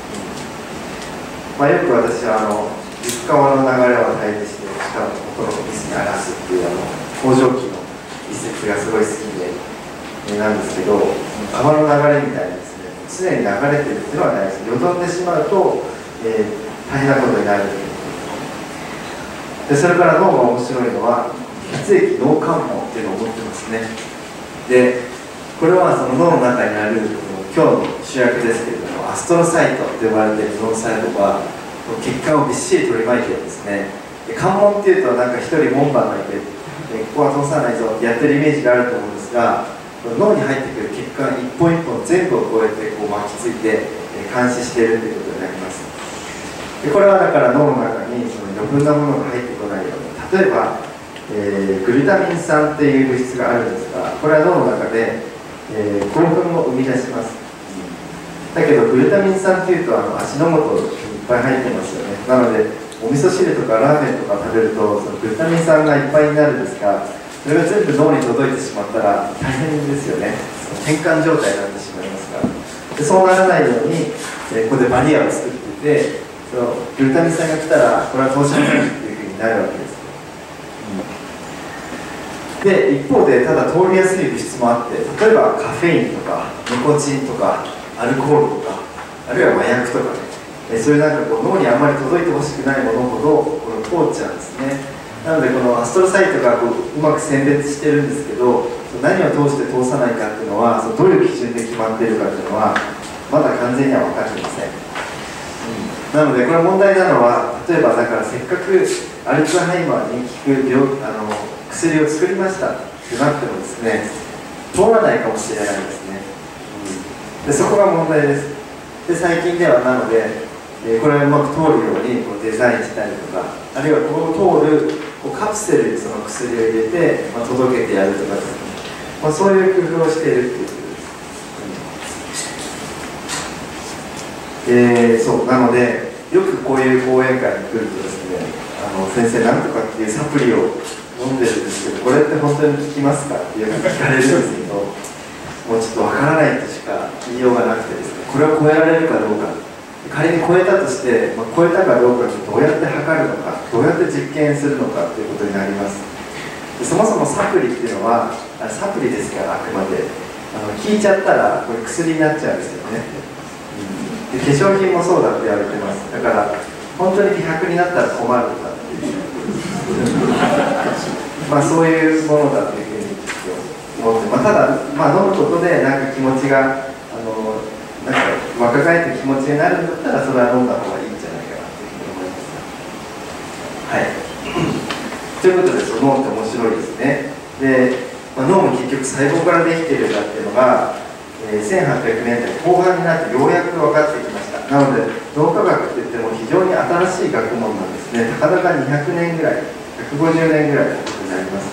よく私は陸川の流れを対比して、しかもこの水に荒らすっていう工場機の一節がすごい好きで、なんですけど、川の流れみたいにですね、常に流れているっていうのは大事。よどんでしまうと、大変なことになるということで、それから脳が面白いのは血液脳関門っていうのを持ってますね。でこれはその脳の中にある今日の主役ですけれども、アストロサイトと呼ばれている脳細胞が血管をびっしり取り巻いてるんですね。で関門っていうとなんか一人門番がいて、ここは通さないぞってやってるイメージがあると思うんですが、脳に入ってくる血管一本一本全部をこうやってこう巻きついて監視しているということになります。でこれはだから脳の中にその余分なものが入ってこないように、例えば、グルタミン酸っていう物質があるんですが、これは脳の中で、興奮を生み出します。だけどグルタミン酸っていうと足の素にいっぱい入ってますよね。なのでお味噌汁とかラーメンとか食べるとそのグルタミン酸がいっぱいになるんですが、それが全部脳に届いてしまったら大変ですよね。変換状態になってしまいますから。でそうならないように、ここでバリアを作っていて、そのグルタミン酸が来たらこれは通しませんっていうふうになるわけです。で一方でただ通りやすい物質もあって、例えばカフェインとかニコチンとかアルコールとか、あるいは麻薬とかね、そういうなんかこう脳にあんまり届いてほしくないものほどこれ通っちゃうんですね。なのでこのアストロサイトがこうまく選別してるんですけど、何を通して通さないかっていうのは、どういう基準で決まっているかっていうのはまだ完全には分かっていません。なのでこれ問題なのは、例えばだからせっかくアルツハイマーに効く薬を作りましたってなってもですね、通らないかもしれないですね。でそこが問題です。で最近ではなので、これをうまく通るようにこうデザインしたりとか、あるいはここを通るカプセルにその薬を入れて、届けてやるとかですね、そういう工夫をしているっていうことです。そうなのでよくこういう講演会に来るとですね、先生なんとかっていうサプリを飲んでるんですけど、これって本当に効きますかっていうのを聞かれるんですけど、もうちょっとわからないとしか言いようがなくてですね、これを超えられるかどうか、仮に超えたとして、超えたかどうかどうやって測るのか、どうやって実験するのかということになります。でそもそもサプリっていうのはサプリですから、あくまで効いちゃったらこれ薬になっちゃうんですよね。で化粧品もそうだって言われてます。だから本当に美白になったら困るとかっていうそういうものだというふうに思って、ただ、飲むことでなんか気持ちがなんか若返って気持ちになるんだったら、それは飲んだ方がいいんじゃないかなというふうにということで、その脳って面白いですね。で、脳も結局細胞からできているんだっていうのが、1800年代後半になってようやく分かってきました。なので脳科学っていっても非常に新しい学問なんですね。たかだか200年ぐらい、150年ぐらいのことになります。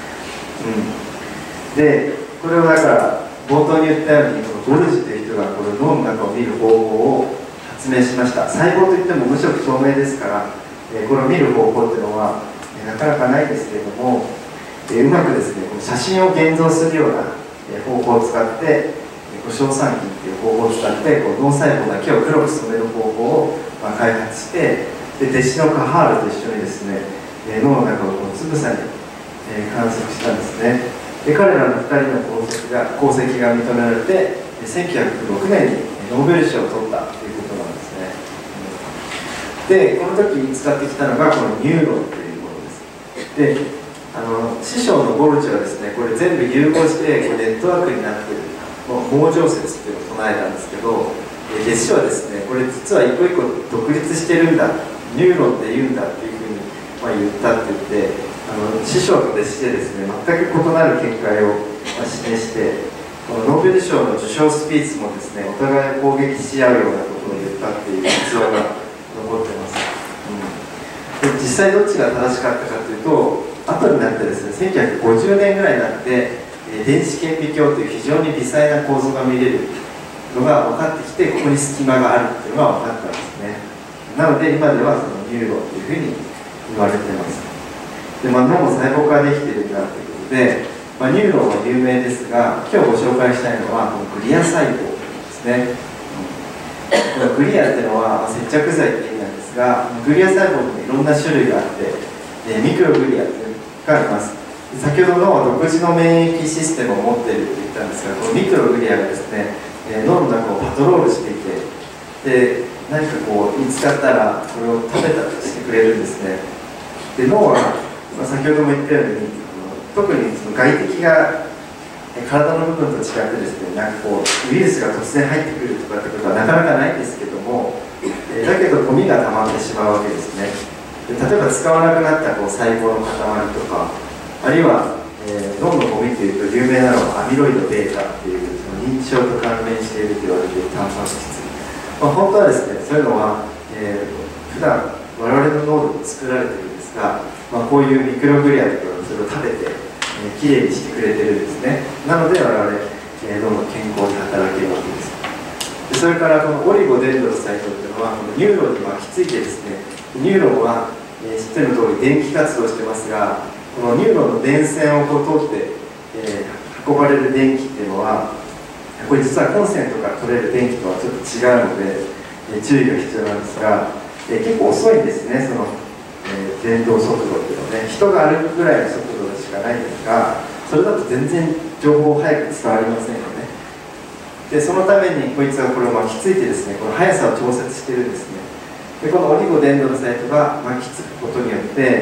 で、これをだから冒頭に言ったように、このゴルジュという人がこの脳の中を見る方法を発明しました。細胞といっても無色透明ですから、これを見る方法っていうのはなかなかないですけれども、うまくですね、この写真を現像するような方法を使って、硝酸菌っていう方法を使ってこう脳細胞だけを黒く染める方法を開発して、で弟子のカハールと一緒にですね、脳の中をこうつぶさに観測したんですね。で彼らの2人の功績が認められて、1906年にノーベル賞を取ったということなんですね。でこの時に使ってきたのがこのニューロンというものです。で師匠のボルチはですね、これ全部融合してこうネットワークになっている網状説っていうのを唱えたんですけど、弟子はですね、これ実は一個一個独立してるんだ、ニューロンって言うんだっていうふうに言ったって言って、師匠と弟子でですね、全く異なる見解を示して、このノーベル賞の受賞スピーチもですね、お互い攻撃し合うようなことを言ったっていう逸話が残ってます。で実際どっちが正しかったかというと、後になってですね、1950年ぐらいになって電子顕微鏡という非常に微細な構造が見れるのが分かってきて、ここに隙間があるっていうのが分かったんですね。なので今ではそのニューロンというふうに言われています。で、脳も細胞からできているんだということで、ニューロンは有名ですが、今日ご紹介したいのはこのグリア細胞ですね。このグリアっていうのは接着剤って意味なんですが、グリア細胞にいろんな種類があって、ミクログリアっていうのがあります。先ほどの独自の免疫システムを持っているって言ったんですが、このミクログリアがですね、脳の中をパトロールしていて、で何かこう見つかったらこれを食べたりしてくれるんですね。で脳は、先ほども言ったように特にその外敵が体の部分と違ってですね、なんかこうウイルスが突然入ってくるとかってことはなかなかないんですけども、だけどゴミが溜まってしまうわけですね。で例えば使わなくなったこう細胞の塊とか、あるいは、脳のゴミというと有名なのはアミロイド β っていうその認知症と関連していると言われているタンパク質、本当はですね、そういうのは、普段我々の脳でも作られているんですが、こういうミクログリアとかそれを食べて、きれいにしてくれてるんですね。なので我々、脳の健康に働けるわけです。でそれからこのオリゴデンドロサイトというのはこのニューロンに巻きついてですね、ニューロンは、知ってる通り電気活動してますが、このニューロンの電線をこう通って、運ばれる電気っていうのは、これ実はコンセントから取れる電気とはちょっと違うので、注意が必要なんですが、結構遅いんですね、その、伝導速度っていうのはね、人が歩くぐらいの速度しかないんですが、それだと全然情報早く伝わりませんよね。でそのためにこいつがこれを巻きついてですね、この速さを調節してるんですね。でこのオリゴデンドロサイトが巻きつくことによって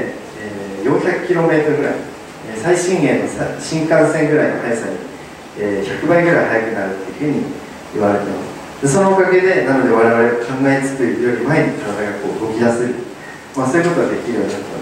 、400km ぐらい、最新鋭の新幹線ぐらいの速さに、100倍ぐらい速くなるっていうふうに言われています。でそのおかげで、なので我々考えつくより前に体がこう動きやすい、そういうことができるようになったわ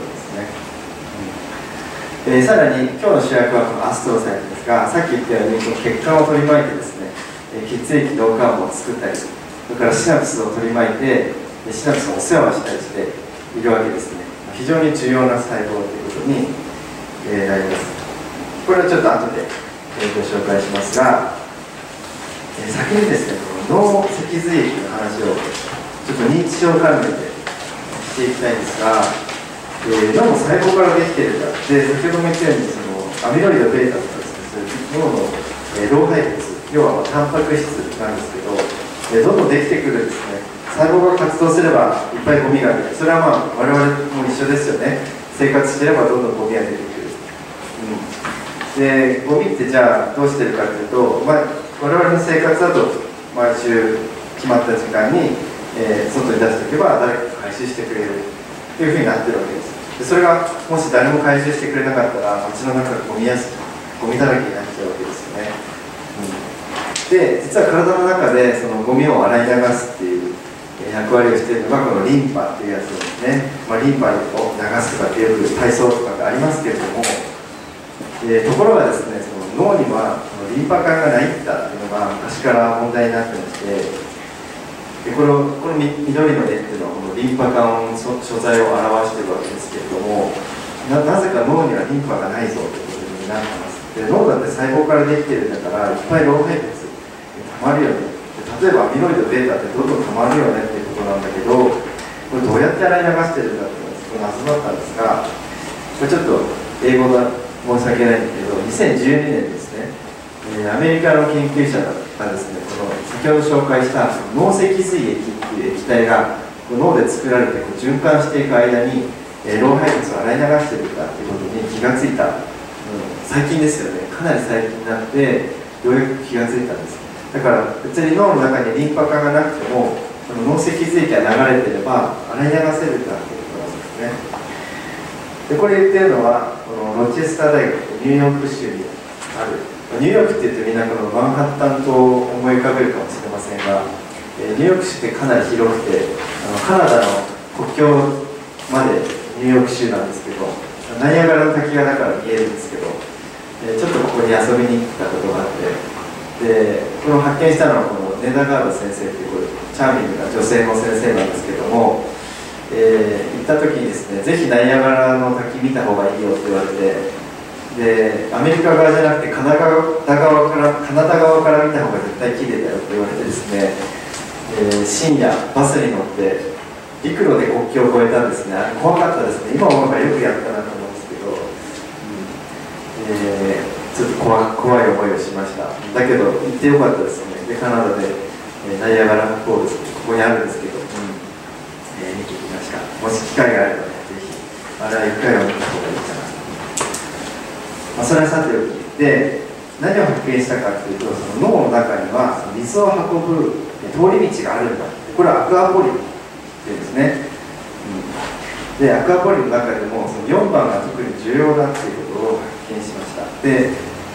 けですね。さらに今日の主役はこのアストロサイトですが、さっき言ったようにこの血管を取り巻いてですね、血液導管部を作ったり、それからシナプスを取り巻いてシナプスのお世話をしたりしているわけですね。非常に重要な細胞ということになります。これはちょっと後でご紹介しますが、先にですね、この脳脊髄液の話をちょっと認知症関連でしていきたいんですが、脳も細胞からできているんだ。で先ほども言ったようにそのアミロイド β とかですね、脳の老廃物、要はタンパク質なんですけど、どんどんできてくるんですね。細胞が活動すればいっぱいゴミが出る。それは我々も一緒ですよね。生活してればどんどんゴミが出てくる。でゴミってじゃあどうしてるかというと、我々の生活だと毎週決まった時間に、外に出しておけば誰かが回収してくれるというふうになってるわけです。でそれがもし誰も回収してくれなかったら街の中がゴミだらけになっちゃうわけですよね。で実は体の中でそのゴミを洗い流すっていう、 役割をしているのがこのリンパっていうやつですね。リンパを流すとかってよく体操とかってありますけれども、ところがですね、その脳にはリンパ管がないんだっていうのが昔から問題になってまして、この緑の絵っていうのはこのリンパ管の所在を表しているわけですけれども、なぜか脳にはリンパがないぞということになってます。で、脳だって細胞からできてるんだからいっぱい老廃物たまるよね。例えばアミロイド β ってどんどんたまるよねっていうことなんだけど、これどうやって洗い流してるんだっていうのがすごい謎だったんですが、これちょっと英語が申し訳ないんだけど、2012年ですね、アメリカの研究者がですね、この先ほど紹介した脳脊髄液っていう液体が脳で作られて循環していく間に、老廃物を洗い流しているんだっていうことに気がついた、最近ですよね、かなり最近になってようやく気がついたんです。だから別に脳の中にリンパ管がなくてもその脳脊髄液が流れてれば洗い流せるんだっていうことなんですね。でこれ言ってるのはこのロチェスター大学ニューヨーク州にある、ニューヨークっていうとみんなこのマンハッタン島を思い浮かべるかもしれませんが、ニューヨーク州ってかなり広くてカナダの国境までニューヨーク州なんですけど、ナイアガラの滝がだから見えるんですけど、ちょっとここに遊びに行ったことがあって、でこれを発見したのはこのネダガード先生っていうチャーミングな女性の先生なんですけども、行った時にですね、ぜひナイアガラの滝見た方がいいよって言われて、でアメリカ側じゃなくてカナダ側から見た方が絶対綺麗だよって言われてですね、深夜バスに乗って陸路で国境を越えたんですね。怖かったですね。今思えばよくやったなと思うんですけど、ちょっと怖い思いをしました。だけど行ってよかったですね。でカナダで、ナイアガラフォールズここにあるんですけど、見てきました。もし機会があればね、ぜひあれは一回は見た方がいいかなと。それはさておきで、何を発見したかというと、その脳の中にはその水を運ぶ通り道があるんだ。これはアクアポリンっていうんですね。でアクアポリンの中でもその4番が特に重要だっていうことを発見しました。で、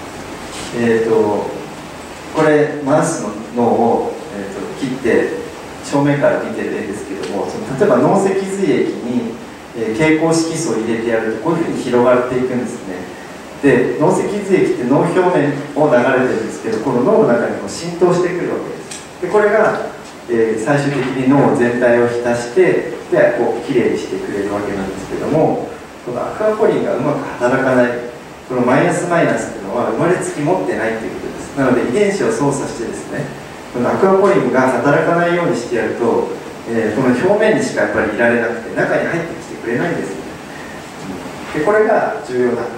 これマウスの脳を、切って正面から見てる絵ですけども、その例えば脳脊髄液に、蛍光色素を入れてやるとこういうふうに広がっていくんですね。で脳脊髄液って脳表面を流れてるんですけど、この脳の中にも浸透してくるわけです。でこれが、最終的に脳全体を浸してでこうきれいにしてくれるわけなんですけども、このアクアポリンがうまく働かない、このマイナスマイナスっていうのは生まれつき持ってないということです。なので遺伝子を操作してですね、このアクアポリンが働かないようにしてやると、この表面にしかやっぱりいられなくて中に入ってきてくれないんですよね。でこれが重要だ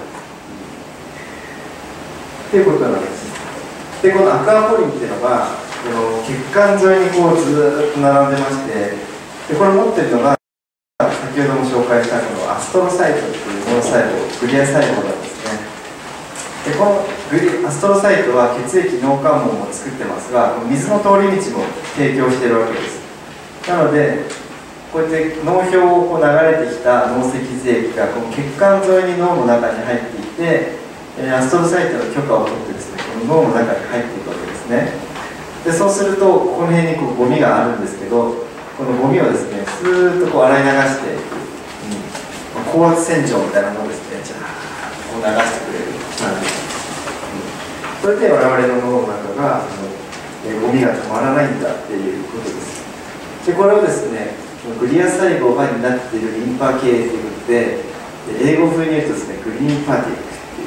ということなんです。でこのアクアポリンっていうのがこの血管沿いにこうずーっと並んでまして、でこれ持ってるのが先ほども紹介したこのアストロサイトっていう脳細胞、グリア細胞なんですね。でこのアストロサイトは血液脳関門を作ってますが、水の通り道も提供しているわけです。なのでこうやって脳表をこう流れてきた脳脊髄液がこの血管沿いに脳の中に入っていて、アストロサイトの許可を取ってですね、この脳の中に入っていくわけですね。でそうするとこの辺にこうゴミがあるんですけど、このゴミをですねスーッとこう洗い流していく、高圧洗浄みたいなものですね、じゃあこう流してくれる感じです。それで我々の脳の中がゴミが止まらないんだっていうことです。でこれをですねグリア細胞が担っているリンパ系ということで、英語風に言うとですねグリーンパティックっていう、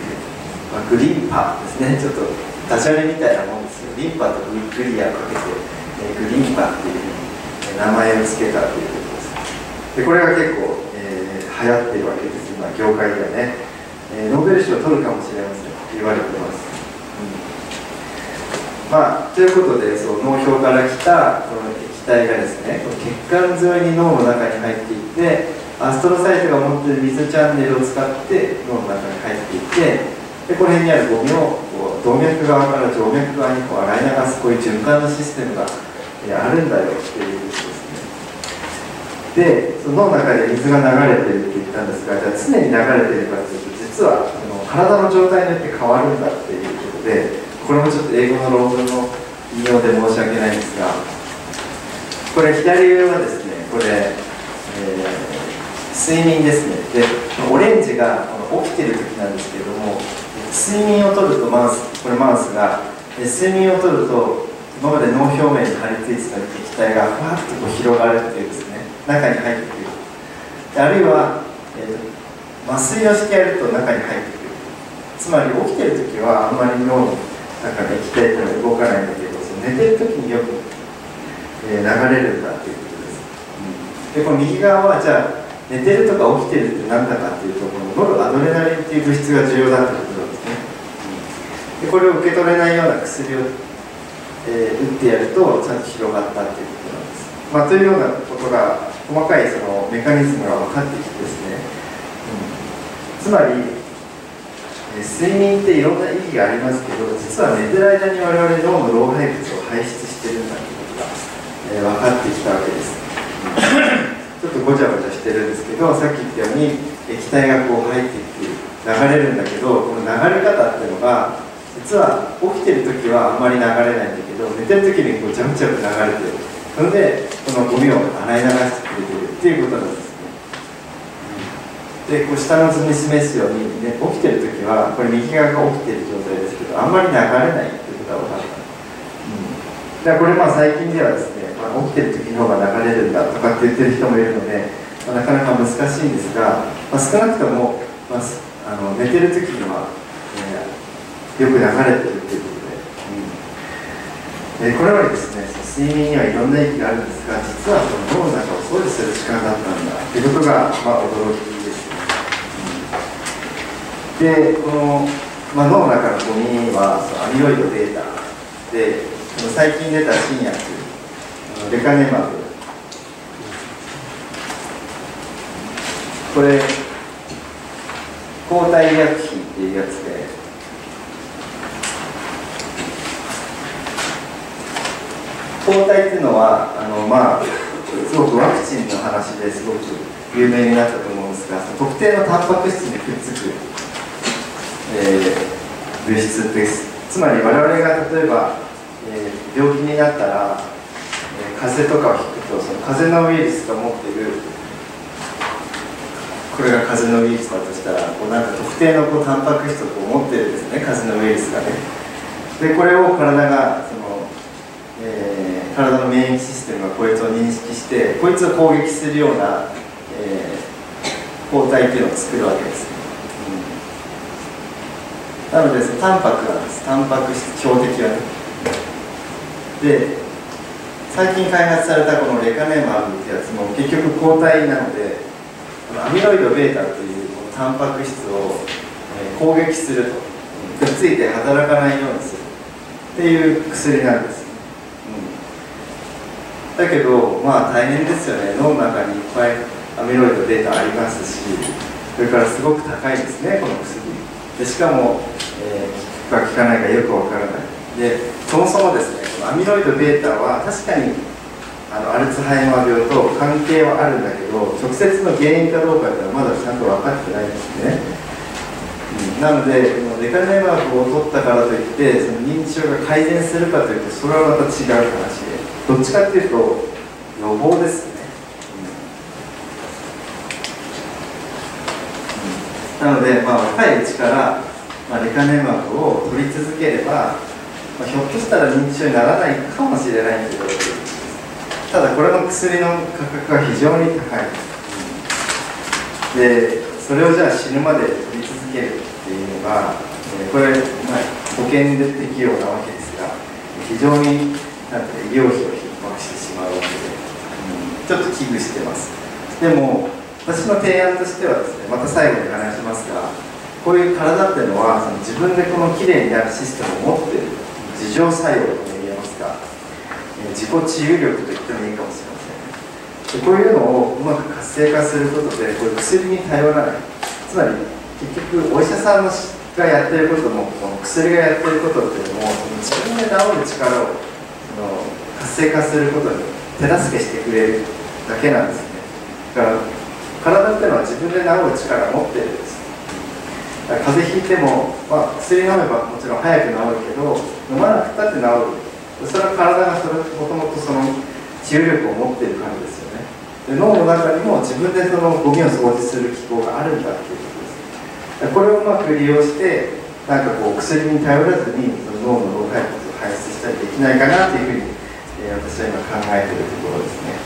グリーンパですね、ちょっとダジャレみたいなもんですよ。リンパとグリアをかけて、グリーンパっていう名前を付けたということです。でこれが結構、流行っているわけです。今業界ではね、ノーベル賞を取るかもしれませんと言われています。ということでそう脳表から来たこの液体がですね、血管沿いに脳の中に入っていって、アストロサイトが持っている水チャンネルを使って脳の中に入っていって、でこの辺にあるゴミをこう動脈側から静脈側にこう洗い流す、こういう循環のシステムがあるんだよっていうことですね。でその脳の中で水が流れてるって言ったんですが、じゃあ常に流れてるかというと、実は体の状態によって変わるんだっていうことで、これもちょっと英語の論文の引用で申し訳ないんですが、 これ左上はですね、これ、睡眠ですね。で、オレンジが起きてる時なんですけれども、睡眠をとるとこれマウスが、睡眠をとると今まで脳表面に張り付いてた液体がふわっとこう広がるっていうですね、中に入ってくる。あるいは、麻酔をしてやると中に入ってくる。つまり起きてる時はあんまり脳の中の液体っていうのは動かないんだけど、その寝てる時によく、流れるんだっていうことです。で、この右側はじゃあ寝てるとか起きてるって何だかっていうと、このノルアドレナリンっていう物質が重要だってことなんですね。で、これを受け取れないような薬を、打ってやるとちゃんと広がったっていうことなんです。というようなことが細かいそのメカニズムが分かってきてですね、つまり、睡眠っていろんな意義がありますけど、実は寝てる間に我々脳の老廃物を排出してるんだということが、分かってきたわけです。ちょっとごちゃごちゃしてるんですけど、さっき言ったように液体がこう入ってきて流れるんだけど、この流れ方っていうのが実は起きてる時はあんまり流れないんだけど、寝てる時にこうジャブジャブ流れてるので、このゴミを洗い流してくれてるっていうことなんですね。で、こう下の図に示すように、ね、起きてる時はこれ右側が起きてる状態ですけど、あんまり流れないっていうことが分かった。だからこれ最近ではですね、起きてる時の方が流れるんだとかって言ってる人もいるので、なかなか難しいんですが、少なくとも、寝てる時には、よく流れてるということで、これはですね、睡眠にはいろんな意義があるんですが、実はその脳の中を掃除する時間だったんだということが、驚きです。で、この、脳の中のゴミはアミロイド β で、最近出た新薬、レカネマブ、これ抗体医薬品っていうやつで、抗体っていうのはすごくワクチンの話ですごく有名になったと思うんですが、特定のタンパク質にくっつく、物質です。つまり我々が例えば、病気になったら、風邪とかをひくと、その風邪のウイルスが持っている、これが風邪のウイルスだとしたら、なんか特定のタンパク質を持っているんですね、風邪のウイルスがね。で、これを体が体の免疫システムがこいつを認識して、こいつを攻撃するような、抗体っていうのを作るわけです。なので、タンパクなんです。タンパク質、標的はね。で、最近開発されたこのレカネマブってやつも結局抗体なので、アミロイド β というこのタンパク質を、攻撃すると、くっついて働かないようにするっていう薬なんです。だけど、大変ですよね。脳の中にいっぱいアミロイド β ありますし、それからすごく高いですね、この薬。でしかも、効くか効かないかよくわからない。で、そもそもですね、このアミロイド β は確かにアルツハイマー病と関係はあるんだけど、直接の原因かどうかっていうのはまだちゃんと分かってないんですね。なので、このレカネマブを取ったからといって、その認知症が改善するかというと、それはまた違う話で、どっちかっていうと、予防ですね。なので、若いうちから、レカネマブを取り続ければ、ひょっとしたら認知症にならないかもしれないけど、ただこれの薬の価格が非常に高い。で、それをじゃあ死ぬまで取り続けるっていうのが、これ、保険で適用なわけですが、非常に医療費を逼迫してしまうわけで、ちょっと危惧してます。でも、私の提案としてはですね、また最後に話しますが、こういう体っていうのは、自分でこのきれいになるシステムを持っている自浄作用とも言えますが、自己治癒力と言ってもいいかもしれません。で、こういうのをうまく活性化することで、こういう薬に頼らない。つまり、結局、お医者さんがやってることも、この薬がやってることっていうのも、自分で治る力を活性化することに手助けしてくれるだけなんですね。だから、体っていうのは自分で治る力を持ってるんです。だから風邪ひいても、薬飲めばもちろん早く治るけど、飲まなくたって治る。それは体がもともとその治治癒力を持っているからですよね。で脳の中にも自分でそのゴミを掃除する機構があるんだっていうことです。これをうまく利用してなんかこう薬に頼らずにその脳の老廃物を排出したりできないかなというふうに、私は今考えているところですね。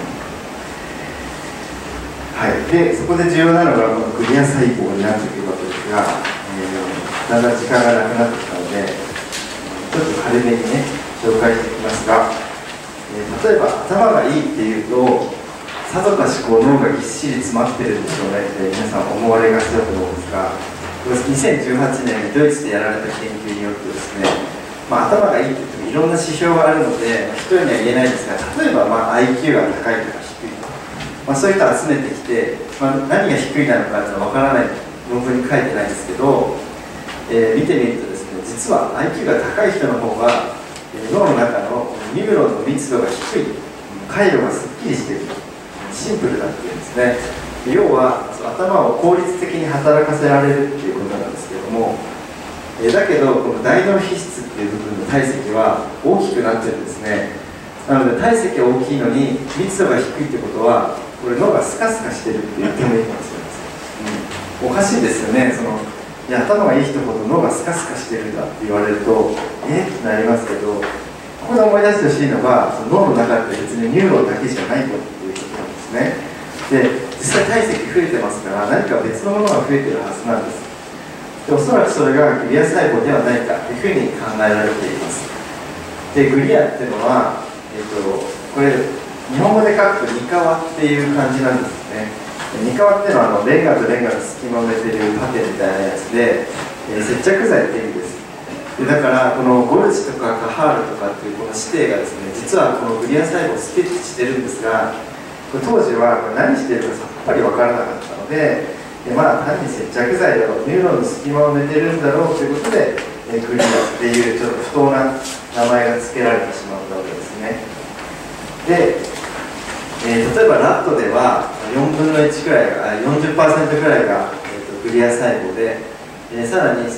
はい、でそこで重要なのがこのグリア細胞になっていくわけですが、だんだん時間がなくなってきたのでちょっと軽めにね紹介していきますが、例えば頭がいいっていうとさぞかしこう脳がぎっしり詰まってるんでしょうねって皆さん思われがちだと思うんですが、2018年にドイツでやられた研究によってですね、頭がいいって言ってもいろんな指標があるので一人には言えないんですが、例えばIQ が高いとか低いとか、そういう人を集めてきて、何が低いなのかっていうのは分からない論文に書いてないんですけど、見てみるとですね、実は IQ が高い人の方が脳の中のニューロンの密度が低い、回路がすっきりしている、シンプルだっていうんですね。要は頭を効率的に働かせられるっていうことなんですけれども、だけどこの大脳皮質っていう部分の体積は大きくなってるんですね。なので体積が大きいのに密度が低いってことは、これ脳がスカスカしてるって言ってもいいかもしれません。おかしいですよね。いや頭がいい人ほど脳がスカスカしてるんだって言われるとってなりますけど、ここで思い出してほしいのが、脳の中って別にニューロンだけじゃないとっていうことなんですね。で実際体積増えてますから何か別のものが増えてるはずなんです。でおそらくそれがグリア細胞ではないかというふうに考えられています。でグリアっていうのは、これ日本語で書くとニカワっていう感じなんですね。ニカワっていうのはレンガとレンガの隙間を埋めてるパテみたいなやつで、接着剤って意味です。でだからこのゴルチとかカハールとかっていうこの指定がですね、実はこのグリア細胞をスケッチしてるんですが、当時は何してるかさっぱり分からなかったので、単に接着剤だろう、ニューロンの隙間を埋めてるんだろうということで、グリアっていうちょっと不当な名前が付けられてしまったわけですね。で、例えばラットでは4分の1くらいが 40% くらいが、グリア細胞で、さらに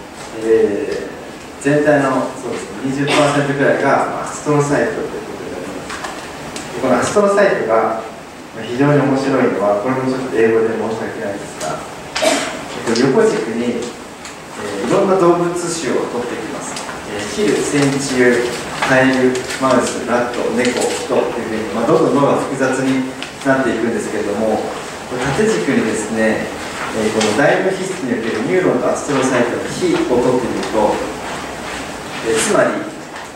全体のそうですね、20% くらいがアストロサイトということになります。このアストロサイトが非常に面白いのは、これもちょっと英語で申し訳ないですが、横軸に、いろんな動物種を取っていきます。ヒル、センチュウ、カエル、マウス、ラット、猫、人というふうに、どんどん脳が複雑になっていくんですけれども、縦軸にですね、この大脳皮質におけるニューロンとアストロサイトの比を取ってみると、つまり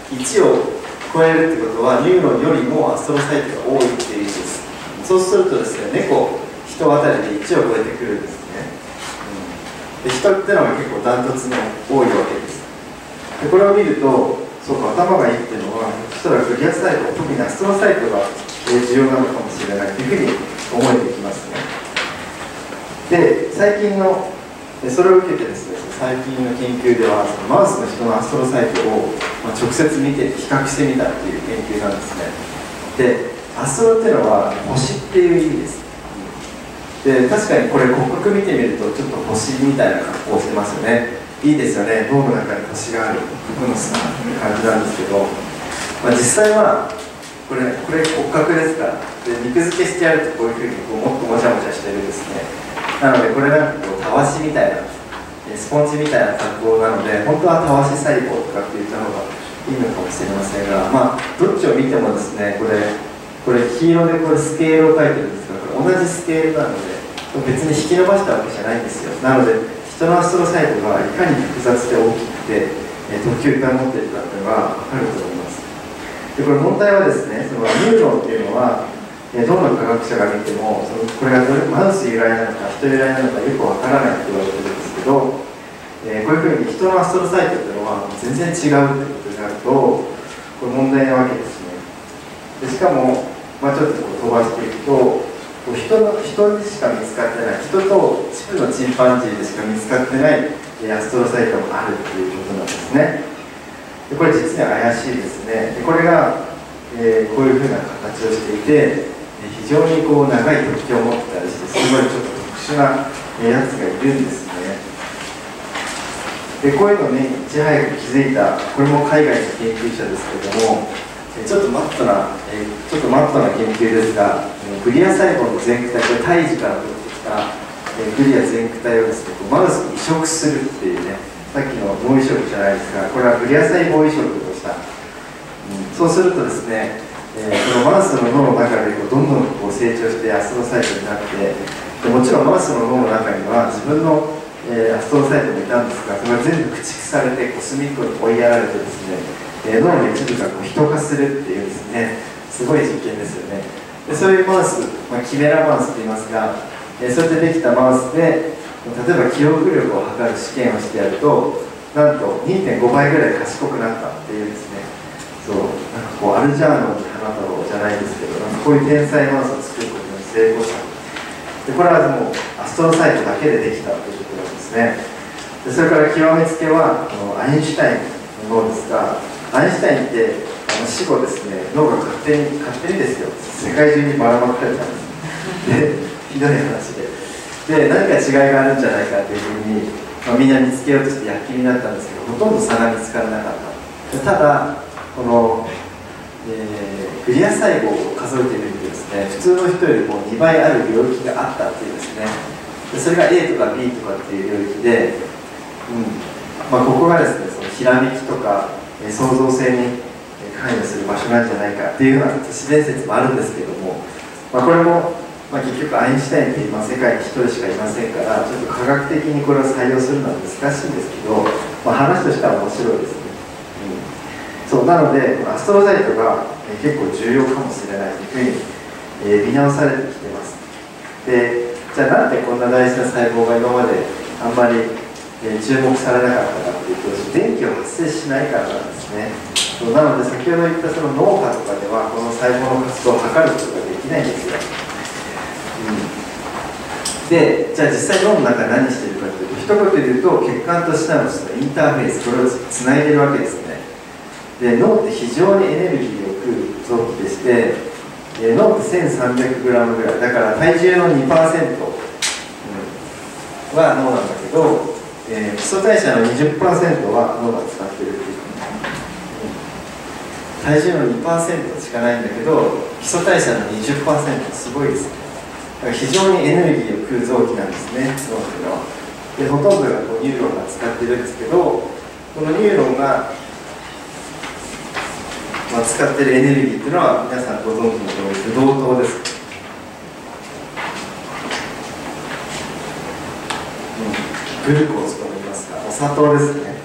1を超えるってことはニューロンよりもアストロサイトが多いっていう意味です。そうするとですね、猫、人あたりで1を超えてくるんですね。で人ってのが結構ダントツの多いわけです。でこれを見ると、そうか、頭がいいっていうのは、そしたらグリア細胞、特にアストロサイトが重要なのかもしれないというふうに思えてきますね。で、最近のそれを受けてですね、最近の研究ではマウスの人のアストロサイトを直接見て比較してみたっていう研究なんですね。で、アストロっていうのは星っていう意味です。で、確かにこれ骨格見てみるとちょっと星みたいな格好をしてますよね。いいですよね、脳の中に星がある僕のさって感じなんですけど、実際はこれ骨格ですから、で肉付けしてやるとこういうふうにもっともちゃもちゃしてるんですね。なのでこれなんかたわしみたいなスポンジみたいな格好なので、本当はたわし細胞とかって言った方がいいのかもしれませんが、どっちを見てもですね、これ黄色でこれスケールを描いてるんですが、これ同じスケールなので別に引き伸ばしたわけじゃないんですよ。なので人のアストロサイトがいかに複雑で大きくて特急いっぱい持っているかっていうのが分かると思います。でこれ問題はですね、そのニューロンっていうのはどの科学者が見てもこれがマウス由来なのか人由来なのかよくわからないって言われてるんですけど、こういうふうに人のアストロサイトっていうのは全然違うってことになると、これ問題なわけですね。でしかも、ちょっと飛ばしていくと、人にしか見つかってない、人と地区のチンパンジーでしか見つかってないアストロサイトもあるっていうことなんですね。でこれ実に怪しいですね。でこれが、こういうふうな形をしていて、非常に長い突起を持ってたりして、すごいちょっと特殊なやつがいるんですね。でこういうのにいち早く気づいた、これも海外の研究者ですけども、 ちょっとマットな研究ですが、グリア細胞の全躯体、これ胎児から取ってきたグリア全躯体をですね、マウスに移植するっていうね、さっきの脳移植じゃないですが、これはグリア細胞移植をした。そうするとですね、このマウスの脳の中でどんどん成長してアストロサイトになって、もちろんマウスの脳の中には自分の、アストロサイトもいたんですが、それが全部駆逐されて隅っこに追いやられてですね、脳の一部が人化するっていうですね、すごい実験ですよね。でそういうマウス、キメラマウスと言いますが、そうやってできたマウスで、例えば記憶力を測る試験をしてやると、なんと 2.5 倍ぐらい賢くなったっていうですね、なんかアルジャーノンに花太郎じゃないですけど、こういう天才マウスを作ることに成功した。でこれはもうアストロサイトだけでできたということなんですね。でそれから極めつけはアインシュタインの脳ですが、アインシュタインって死後ですね、脳が勝手にですよ、世界中にばらまかれたんです。でひどい話で何か違いがあるんじゃないかというふうに、みんな見つけようとして躍起になったんですけど、ほとんど差が見つからなかった。ただこの、グリア細胞を数えてみるとですね、普通の人よりも2倍ある領域があったっていうですね、でそれが A とか B とかっていう領域で、ここがですね、そのひらめきとか創造性に関与する場所なんじゃないかっていうような都市伝説もあるんですけども、これも、結局アインシュタインって今世界に1人しかいませんから、ちょっと科学的にこれを採用するのは難しいんですけど、話としては面白いですね。なのでアストロサイトが結構重要かもしれないというふうに見直されてきています。でじゃあなんでこんな大事な細胞が今まであんまり注目されなかったかというと、電気を発生しないからなんですね。なので先ほど言ったその脳波とかではこの細胞の活動を測ることができないんですよ。でじゃあ実際脳の中何しているかというと、一言で言うと血管と下のインターフェース、これをつないでるわけですね。で脳って非常にエネルギーを食う臓器でして、脳って 1300g ぐらいだから体重の 2%、は脳なんだけど、基礎代謝の 20% は脳が使ってるっていう、体重の 2% しかないんだけど基礎代謝の 20% すごいですね。だから非常にエネルギーを食う臓器なんですね、脳っていうのは。でほとんどがニューロンが使ってるんですけど、このニューロンが使っているエネルギーっていうのは皆さんご存知の通りブドウ糖です。グルコースと言いますか、お砂糖ですね。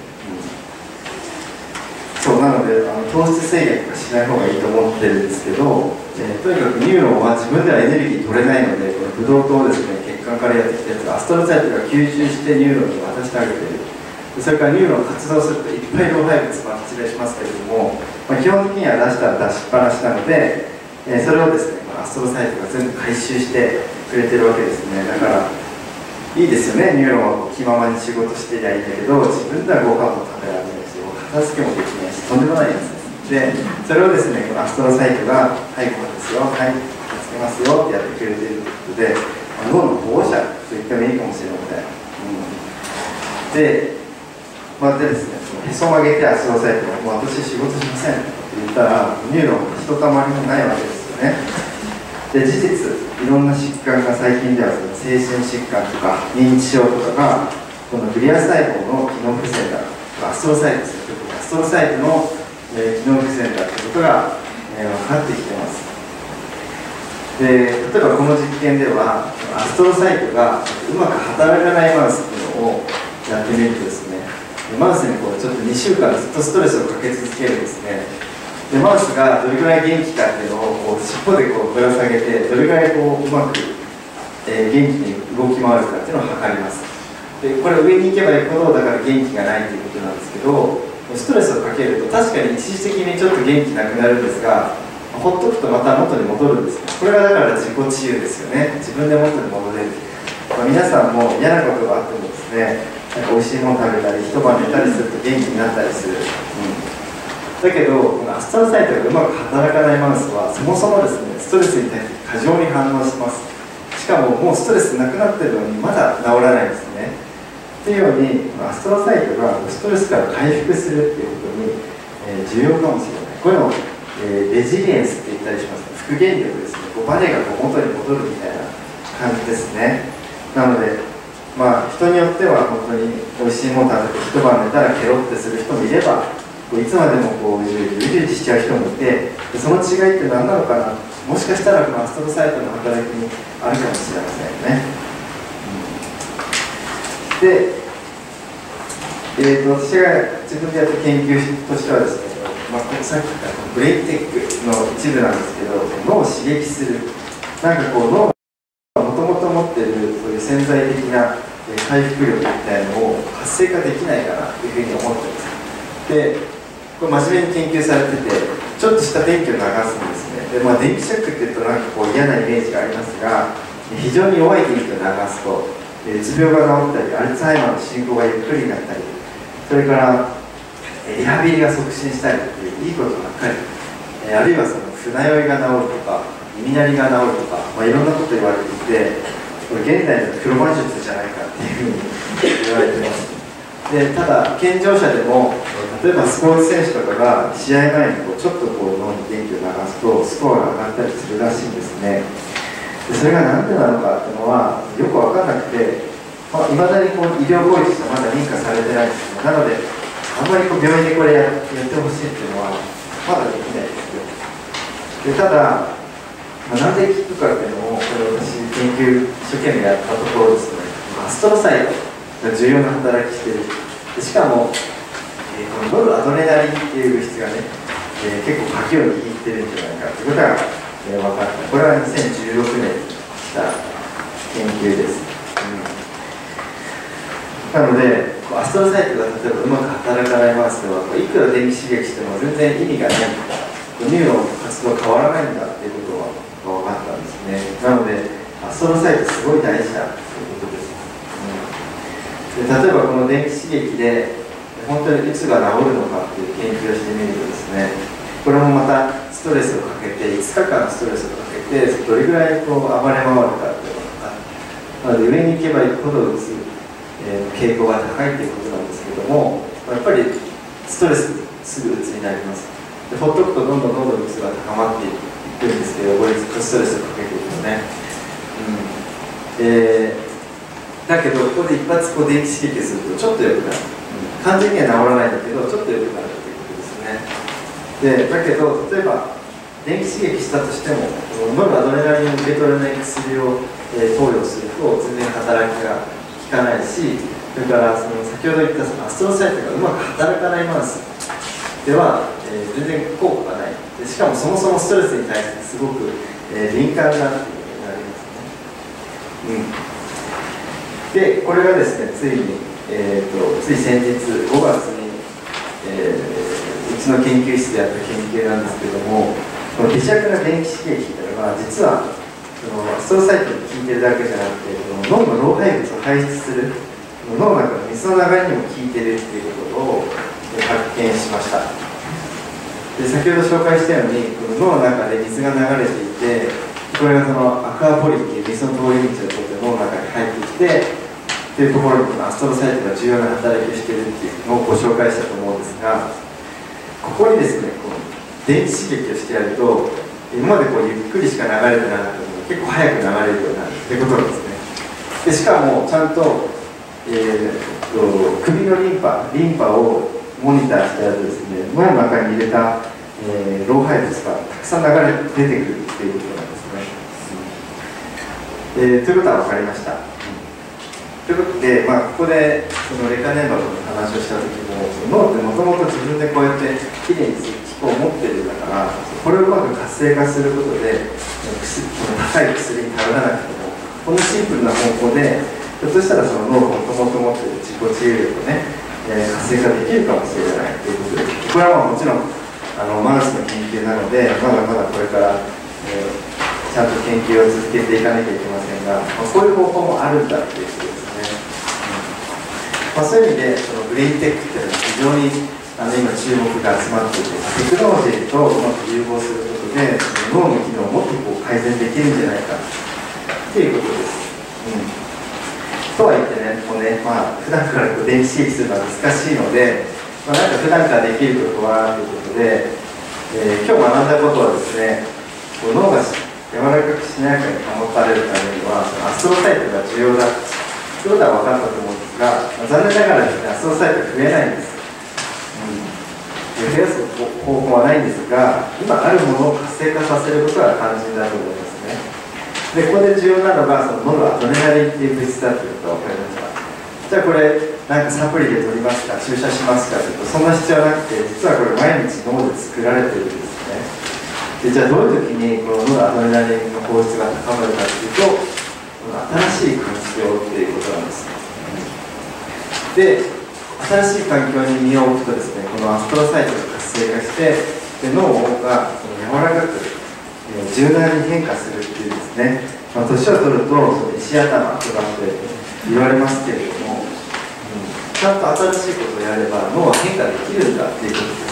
なので糖質制限とかしない方がいいと思ってるんですけど、とにかくニューロンは自分ではエネルギー取れないので、このブドウ糖をですね、血管からやってきたやつがアストロサイトが吸収してニューロンに渡してあげている。それからニューロン活動するといっぱい老廃物が発生しますけれども、基本的には出したら出しっぱなしなので、それをですね、アストロサイトが全部回収してくれてるわけですね。だからいいですよね、ニューロンは気ままに仕事してりゃいいんだけど、自分ではご飯も食べられないし、片付けもできないし、とんでもないやつです。でそれをですね、このアストロサイトが「はいご飯ですよ、はい助けますよ」ってやってくれているということで、脳の保護者と言ってもいいかもしれません。でですね、へそ曲げてアストロサイトが「もう私仕事しません」って言ったら、ニューロンってひとたまりもないわけですよね。で事実いろんな疾患が最近では精神疾患とか認知症とかがこのグリア細胞の機能不全だ、アストロサイトですね、アストロサイトの機能不全だということが分かってきています。で例えばこの実験ではアストロサイトがうまく働かないマウスっていうのをやってみるとですね、マウスにちょっと2週間ずっとストレスをかけ続けるんですね。でマウスがどれぐらい元気かっていうのを尻尾でぶら下げて、どれぐらいうまく、元気に動き回るかっていうのを測ります。でこれ上に行けば行くほどだから元気がないということなんですけど、ストレスをかけると確かに一時的にちょっと元気なくなるんですが、ほっとくとまた元に戻るんです。これがだから自己治癒ですよね。自分で元に戻れる。皆さんも嫌なことがあってもですね、なんか美味しいもの食べたり一晩寝たりすると元気になったりする。だけどこのアストロサイトがうまく働かないマウスはそもそもですね、ストレスに対して過剰に反応します。しかももうストレスなくなってるのにまだ治らないんですね。っていうようにアストロサイトがストレスから回復するっていうことに、重要かもしれない。こういうのをレジリエンスって言ったりします。復元力ですね。バネが元に戻るみたいな感じですね。なので、人によっては本当に美味しいもの食べて一晩寝たらケロってする人もいれば、いつまでもうじうじしちゃう人もいて、その違いって何なのかな、もしかしたらこのアストロサイトの働きにあるかもしれませんね。で、私が自分でやった研究としてはですね、さっき言ったブレインテックの一部なんですけど、脳を刺激する、脳がもともと持っているそういう潜在的な回復力みたいなのを活性化できないかなというふうに思ってます。で、これ真面目に研究されてて、ちょっとした電気を流すんですね。で、電気ショックっていうと嫌なイメージがありますが、非常に弱い電気を流すとうつ病が治ったり、アルツハイマーの進行がゆっくりになったり、それからリハビリが促進したりといういいことばっかり、あるいはその船酔いが治るとか耳鳴りが治るとか、いろんなこと言われていて、これ現代の黒魔術じゃないかっていうふうに言われてます。で、ただ健常者でも例えばスポーツ選手とかが試合前にちょっと脳に電気を流すとスコアが上がったりするらしいんですね。でそれが何でなのかっていうのはよく分からなくて、いまだに医療行為としてまだ認可されてないんですよ。なのであんまり病院でこれやってほしいっていうのはまだできないですよ。でただ、なんで効くかっていうのをこれ私研究一生懸命やったところですね、アストロサイトが重要な働きしている。でしかも、このノルアドレナリンっていう物質がね、結構鍵を握ってるんじゃないかということが、分かった。これは2016年にした研究です。なので、アストロサイトが例えばうまく働かないマウスでは、いくら電気刺激しても全然意味がないとか、ニューロンの活動変わらないんだっていうことが分かったんですね。なので、アストロサイトすごい大事だということです。で例えばこの電気刺激で本当にいつが治るのかっていう研究をしてみるとですね、これもまたストレスをかけて5日間ストレスをかけてどれぐらい暴れ回るかっていうのがなので上に行けば行くほどうつ傾向が高いということなんですけども、やっぱりストレスすぐうつになります。でほっとくとどんどんうつが高まっていくんですけど、これずっとストレスをかけていくとね、だけどここで一発電気刺激するとちょっと良くなる、完全には治らないんだけどちょっと良くなるということですね。でだけど例えば電気刺激したとしてもノルアドレナリンを受け取れない薬を、投与すると全然働きが効かないし、それから先ほど言ったアストロサイトがうまく働かないマウスでは、全然効果がない。でしかもそもそもストレスに対してすごく、敏感なっていうことになりますね。でこれがですね、つい先日5月に、うちの研究室でやった研究なんですけども、この微弱な電気刺激というのは実はアストロサイトに効いてるだけじゃなくて、脳の老廃物を排出する脳の中の水の流れにも効いてるっていうことを発見しました。で先ほど紹介したようにこの脳の中で水が流れていて、これがアクアポリっていう水の通り道を通って脳の中に入ってきてというところにアストロサイトが重要な働きをしているっていうのをご紹介したと思うんですが、ここにですね電気刺激をしてやると今までゆっくりしか流れてなかったのが結構早く流れるようになるということなんですね。でしかもちゃんと、首のリンパをモニターしてやるとですね、脳の中に入れた、老廃物がたくさん出てくるっていうことなんですね。ということは分かりました。ということで、ここでレカネマブの話をした時も、脳ってもともと自分でこうやってきれいにする機構を持ってるんだから、これをうまく活性化することで高い薬に頼らなくてもこのシンプルな方法でひょっとしたら脳がもともと持っている自己治癒力をね、活性化できるかもしれないということで、これはもちろんマウスの研究なのでまだまだこれから、ちゃんと研究を続けていかなきゃいけませんが、こういう方法もあるんだということですね。そういう意味でブレインテックっていうのは非常に今注目が集まっていて、テクノロジーとうまく融合することで脳の機能をもっと改善できるんじゃないかということです。とは言ってね、普段から電気刺激するのは難しいので、普段からできることはということで、 今日学んだことはですね、こう脳が柔らかくしなやかに保たれるためにはアストロサイトが重要だということは分かったと思うんですが、残念ながらですね、アストロサイトが増えないんです。増やす方法はないんですが、今あるものを活性化させることが肝心だと思いますね。で、ここで重要なのがそのノルアドレナリンっていう物質だということが分かりました。じゃあこれなんかサプリで取りますか、注射しますかというと、そんな必要はなくて、実はこれ毎日脳で作られているんですね。で、じゃあどういう時にこのノルアドレナリンの放出が高まるかというと、この新しい環境っていうことなんです。で、新しい環境に身を置くとですね、このアストロサイトが活性化して、で脳が柔らかく柔軟に変化するっていうですね、年を取るとその石頭とかって言われますけれども、ちゃんと新しいことをやれば脳は変化できるんだっていうことです。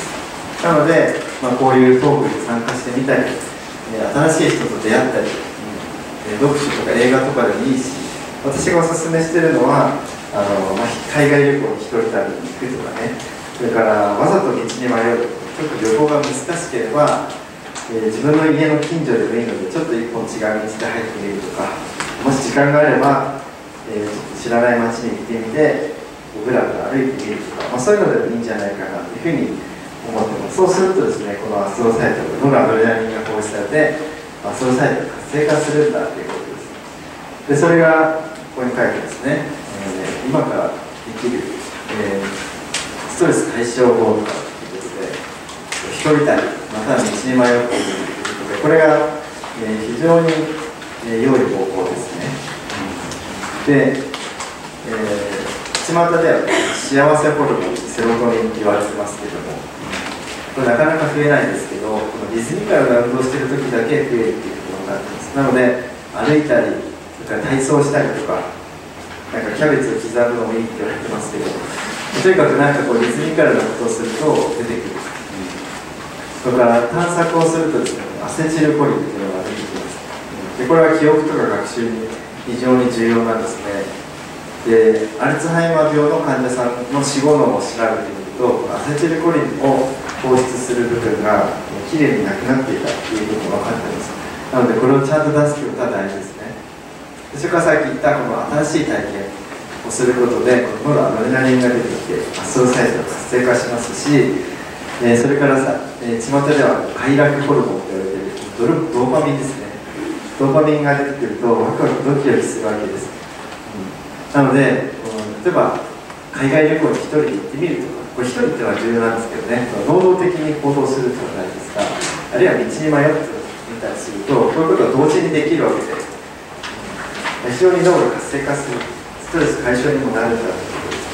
なので、こういうトークに参加してみたり、新しい人と出会ったり、読書とか映画とかでもいいし、私がおすすめしてるのは海外旅行に一人旅に行くとかね、それからわざと道に迷う、ちょっと旅行が難しければ、自分の家の近所でもいいのでちょっと一本違う道で入ってみるとか、もし時間があれば、ちょっと知らない街に行ってみてぶらぶら歩いてみるとか、そういうのでもいいんじゃないかなというふうに思ってます。そうするとですね、このアストロサイトノルアドレナリンが放出されてアストロサイトが活性化するんだということです。で、それがここに書いてますね。今からできる、ストレス解消法とかということで、一人旅、または道に迷っているということで、これが、非常に、良い方法ですね。で、巷では幸せホルモン、セロトニンって言われてますけども、これなかなか増えないんですけど、このリズミカルな運動している時だけ増えるっていうことになってます。なので、歩いたり、それから体操したりとか、なんかキャベツを刻むのもいいって言われてますけど、とにかくなんかこうリズミカルなことをすると出てくる。それから探索をするとですね、アセチルコリンっていうのが出てきます。で、これは記憶とか学習に非常に重要なんですね。で、アルツハイマー病の患者さんの死後のを調べてみると、アセチルコリンを放出する部分がきれいになくなっていたっていうことが分かっています。なのでこれをちゃんと出すということは大事ですね。それからさっき言ったこの新しい体験をすることで、このノルアドレナリンが出てきてアストロサイトが活性化しますし、それからさ、巷では快楽ホルモンと言われているドーパミンですね。ドーパミンが出てくるとワクワクドキドキするわけです。なので、例えば海外旅行に一人で行ってみるとか、これ一人っていうのは重要なんですけどね、能動的に行動するというのは大事ですが、あるいは道に迷ってみたりすると、こういうことが同時にできるわけで、非常に脳が活性化する、ストレス解消にもなるんだということです。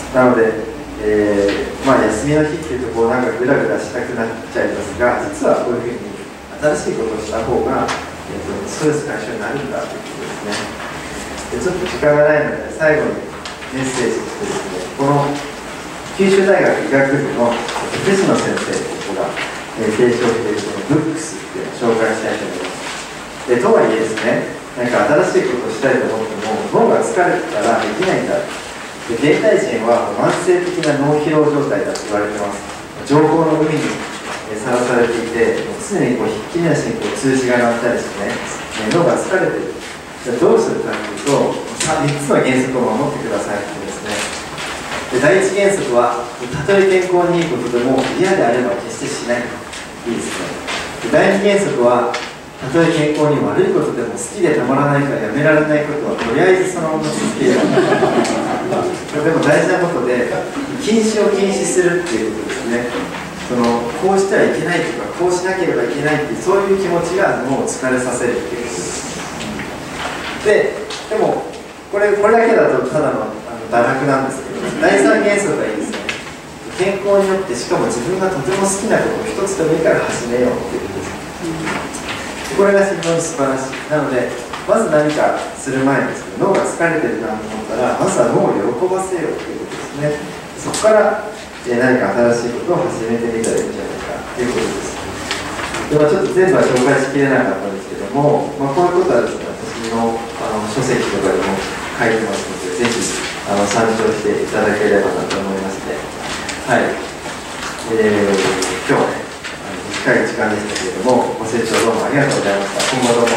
なので、休みの日っていうとなんかグラグラしたくなっちゃいますが、実はこういうふうに新しいことをした方が、ストレス解消になるんだということですね。で、ちょっと時間がないので最後にメッセージとしてですね、この九州大学医学部の藤野先生という人が、提唱しているこのブックスっていうのを紹介したいと思います。で、とはいえですね、なんか新しいことをしたいと思っても脳が疲れてたらできないんだ。で、現代人は慢性的な脳疲労状態だと言われてます。情報の海にさらされていて、常にこうひっきりなしに通知が鳴ったりしてね、脳が疲れている。じゃあどうするかというと、3つの原則を守ってくださいというですね。で、第一原則は、たとえ健康にいいことでも嫌であれば決してしない。いいですね。で、第二原則は、たとえ健康に悪いことでも好きでたまらないからやめられないことはとりあえずそのまま続けよう。これでも大事なことで、禁止を禁止するっていうことですね。こうしてはいけないとか、こうしなければいけないっていう、そういう気持ちが脳を疲れさせるっていうことです。でもこれだけだとただの堕落なんですけど、第三原則がいいですね。健康によって、しかも自分がとても好きなことを一つでもいいから始めようっていうことです。これが非常に素晴らしい。なので、まず何かする前にですね、脳が疲れてるなと思ったら、まずは脳を喜ばせようということですね。そこから何か新しいことを始めてみたらいいんじゃないかということです。でちょっと全部は紹介しきれなかったんですけども、こういうことはですね、私の書籍とかでも書いてますので、ぜひ参照していただければなと思いまして、はい、今日はね、短短い時間でしたけれども、ご清聴どうもありがとうございました。今後とも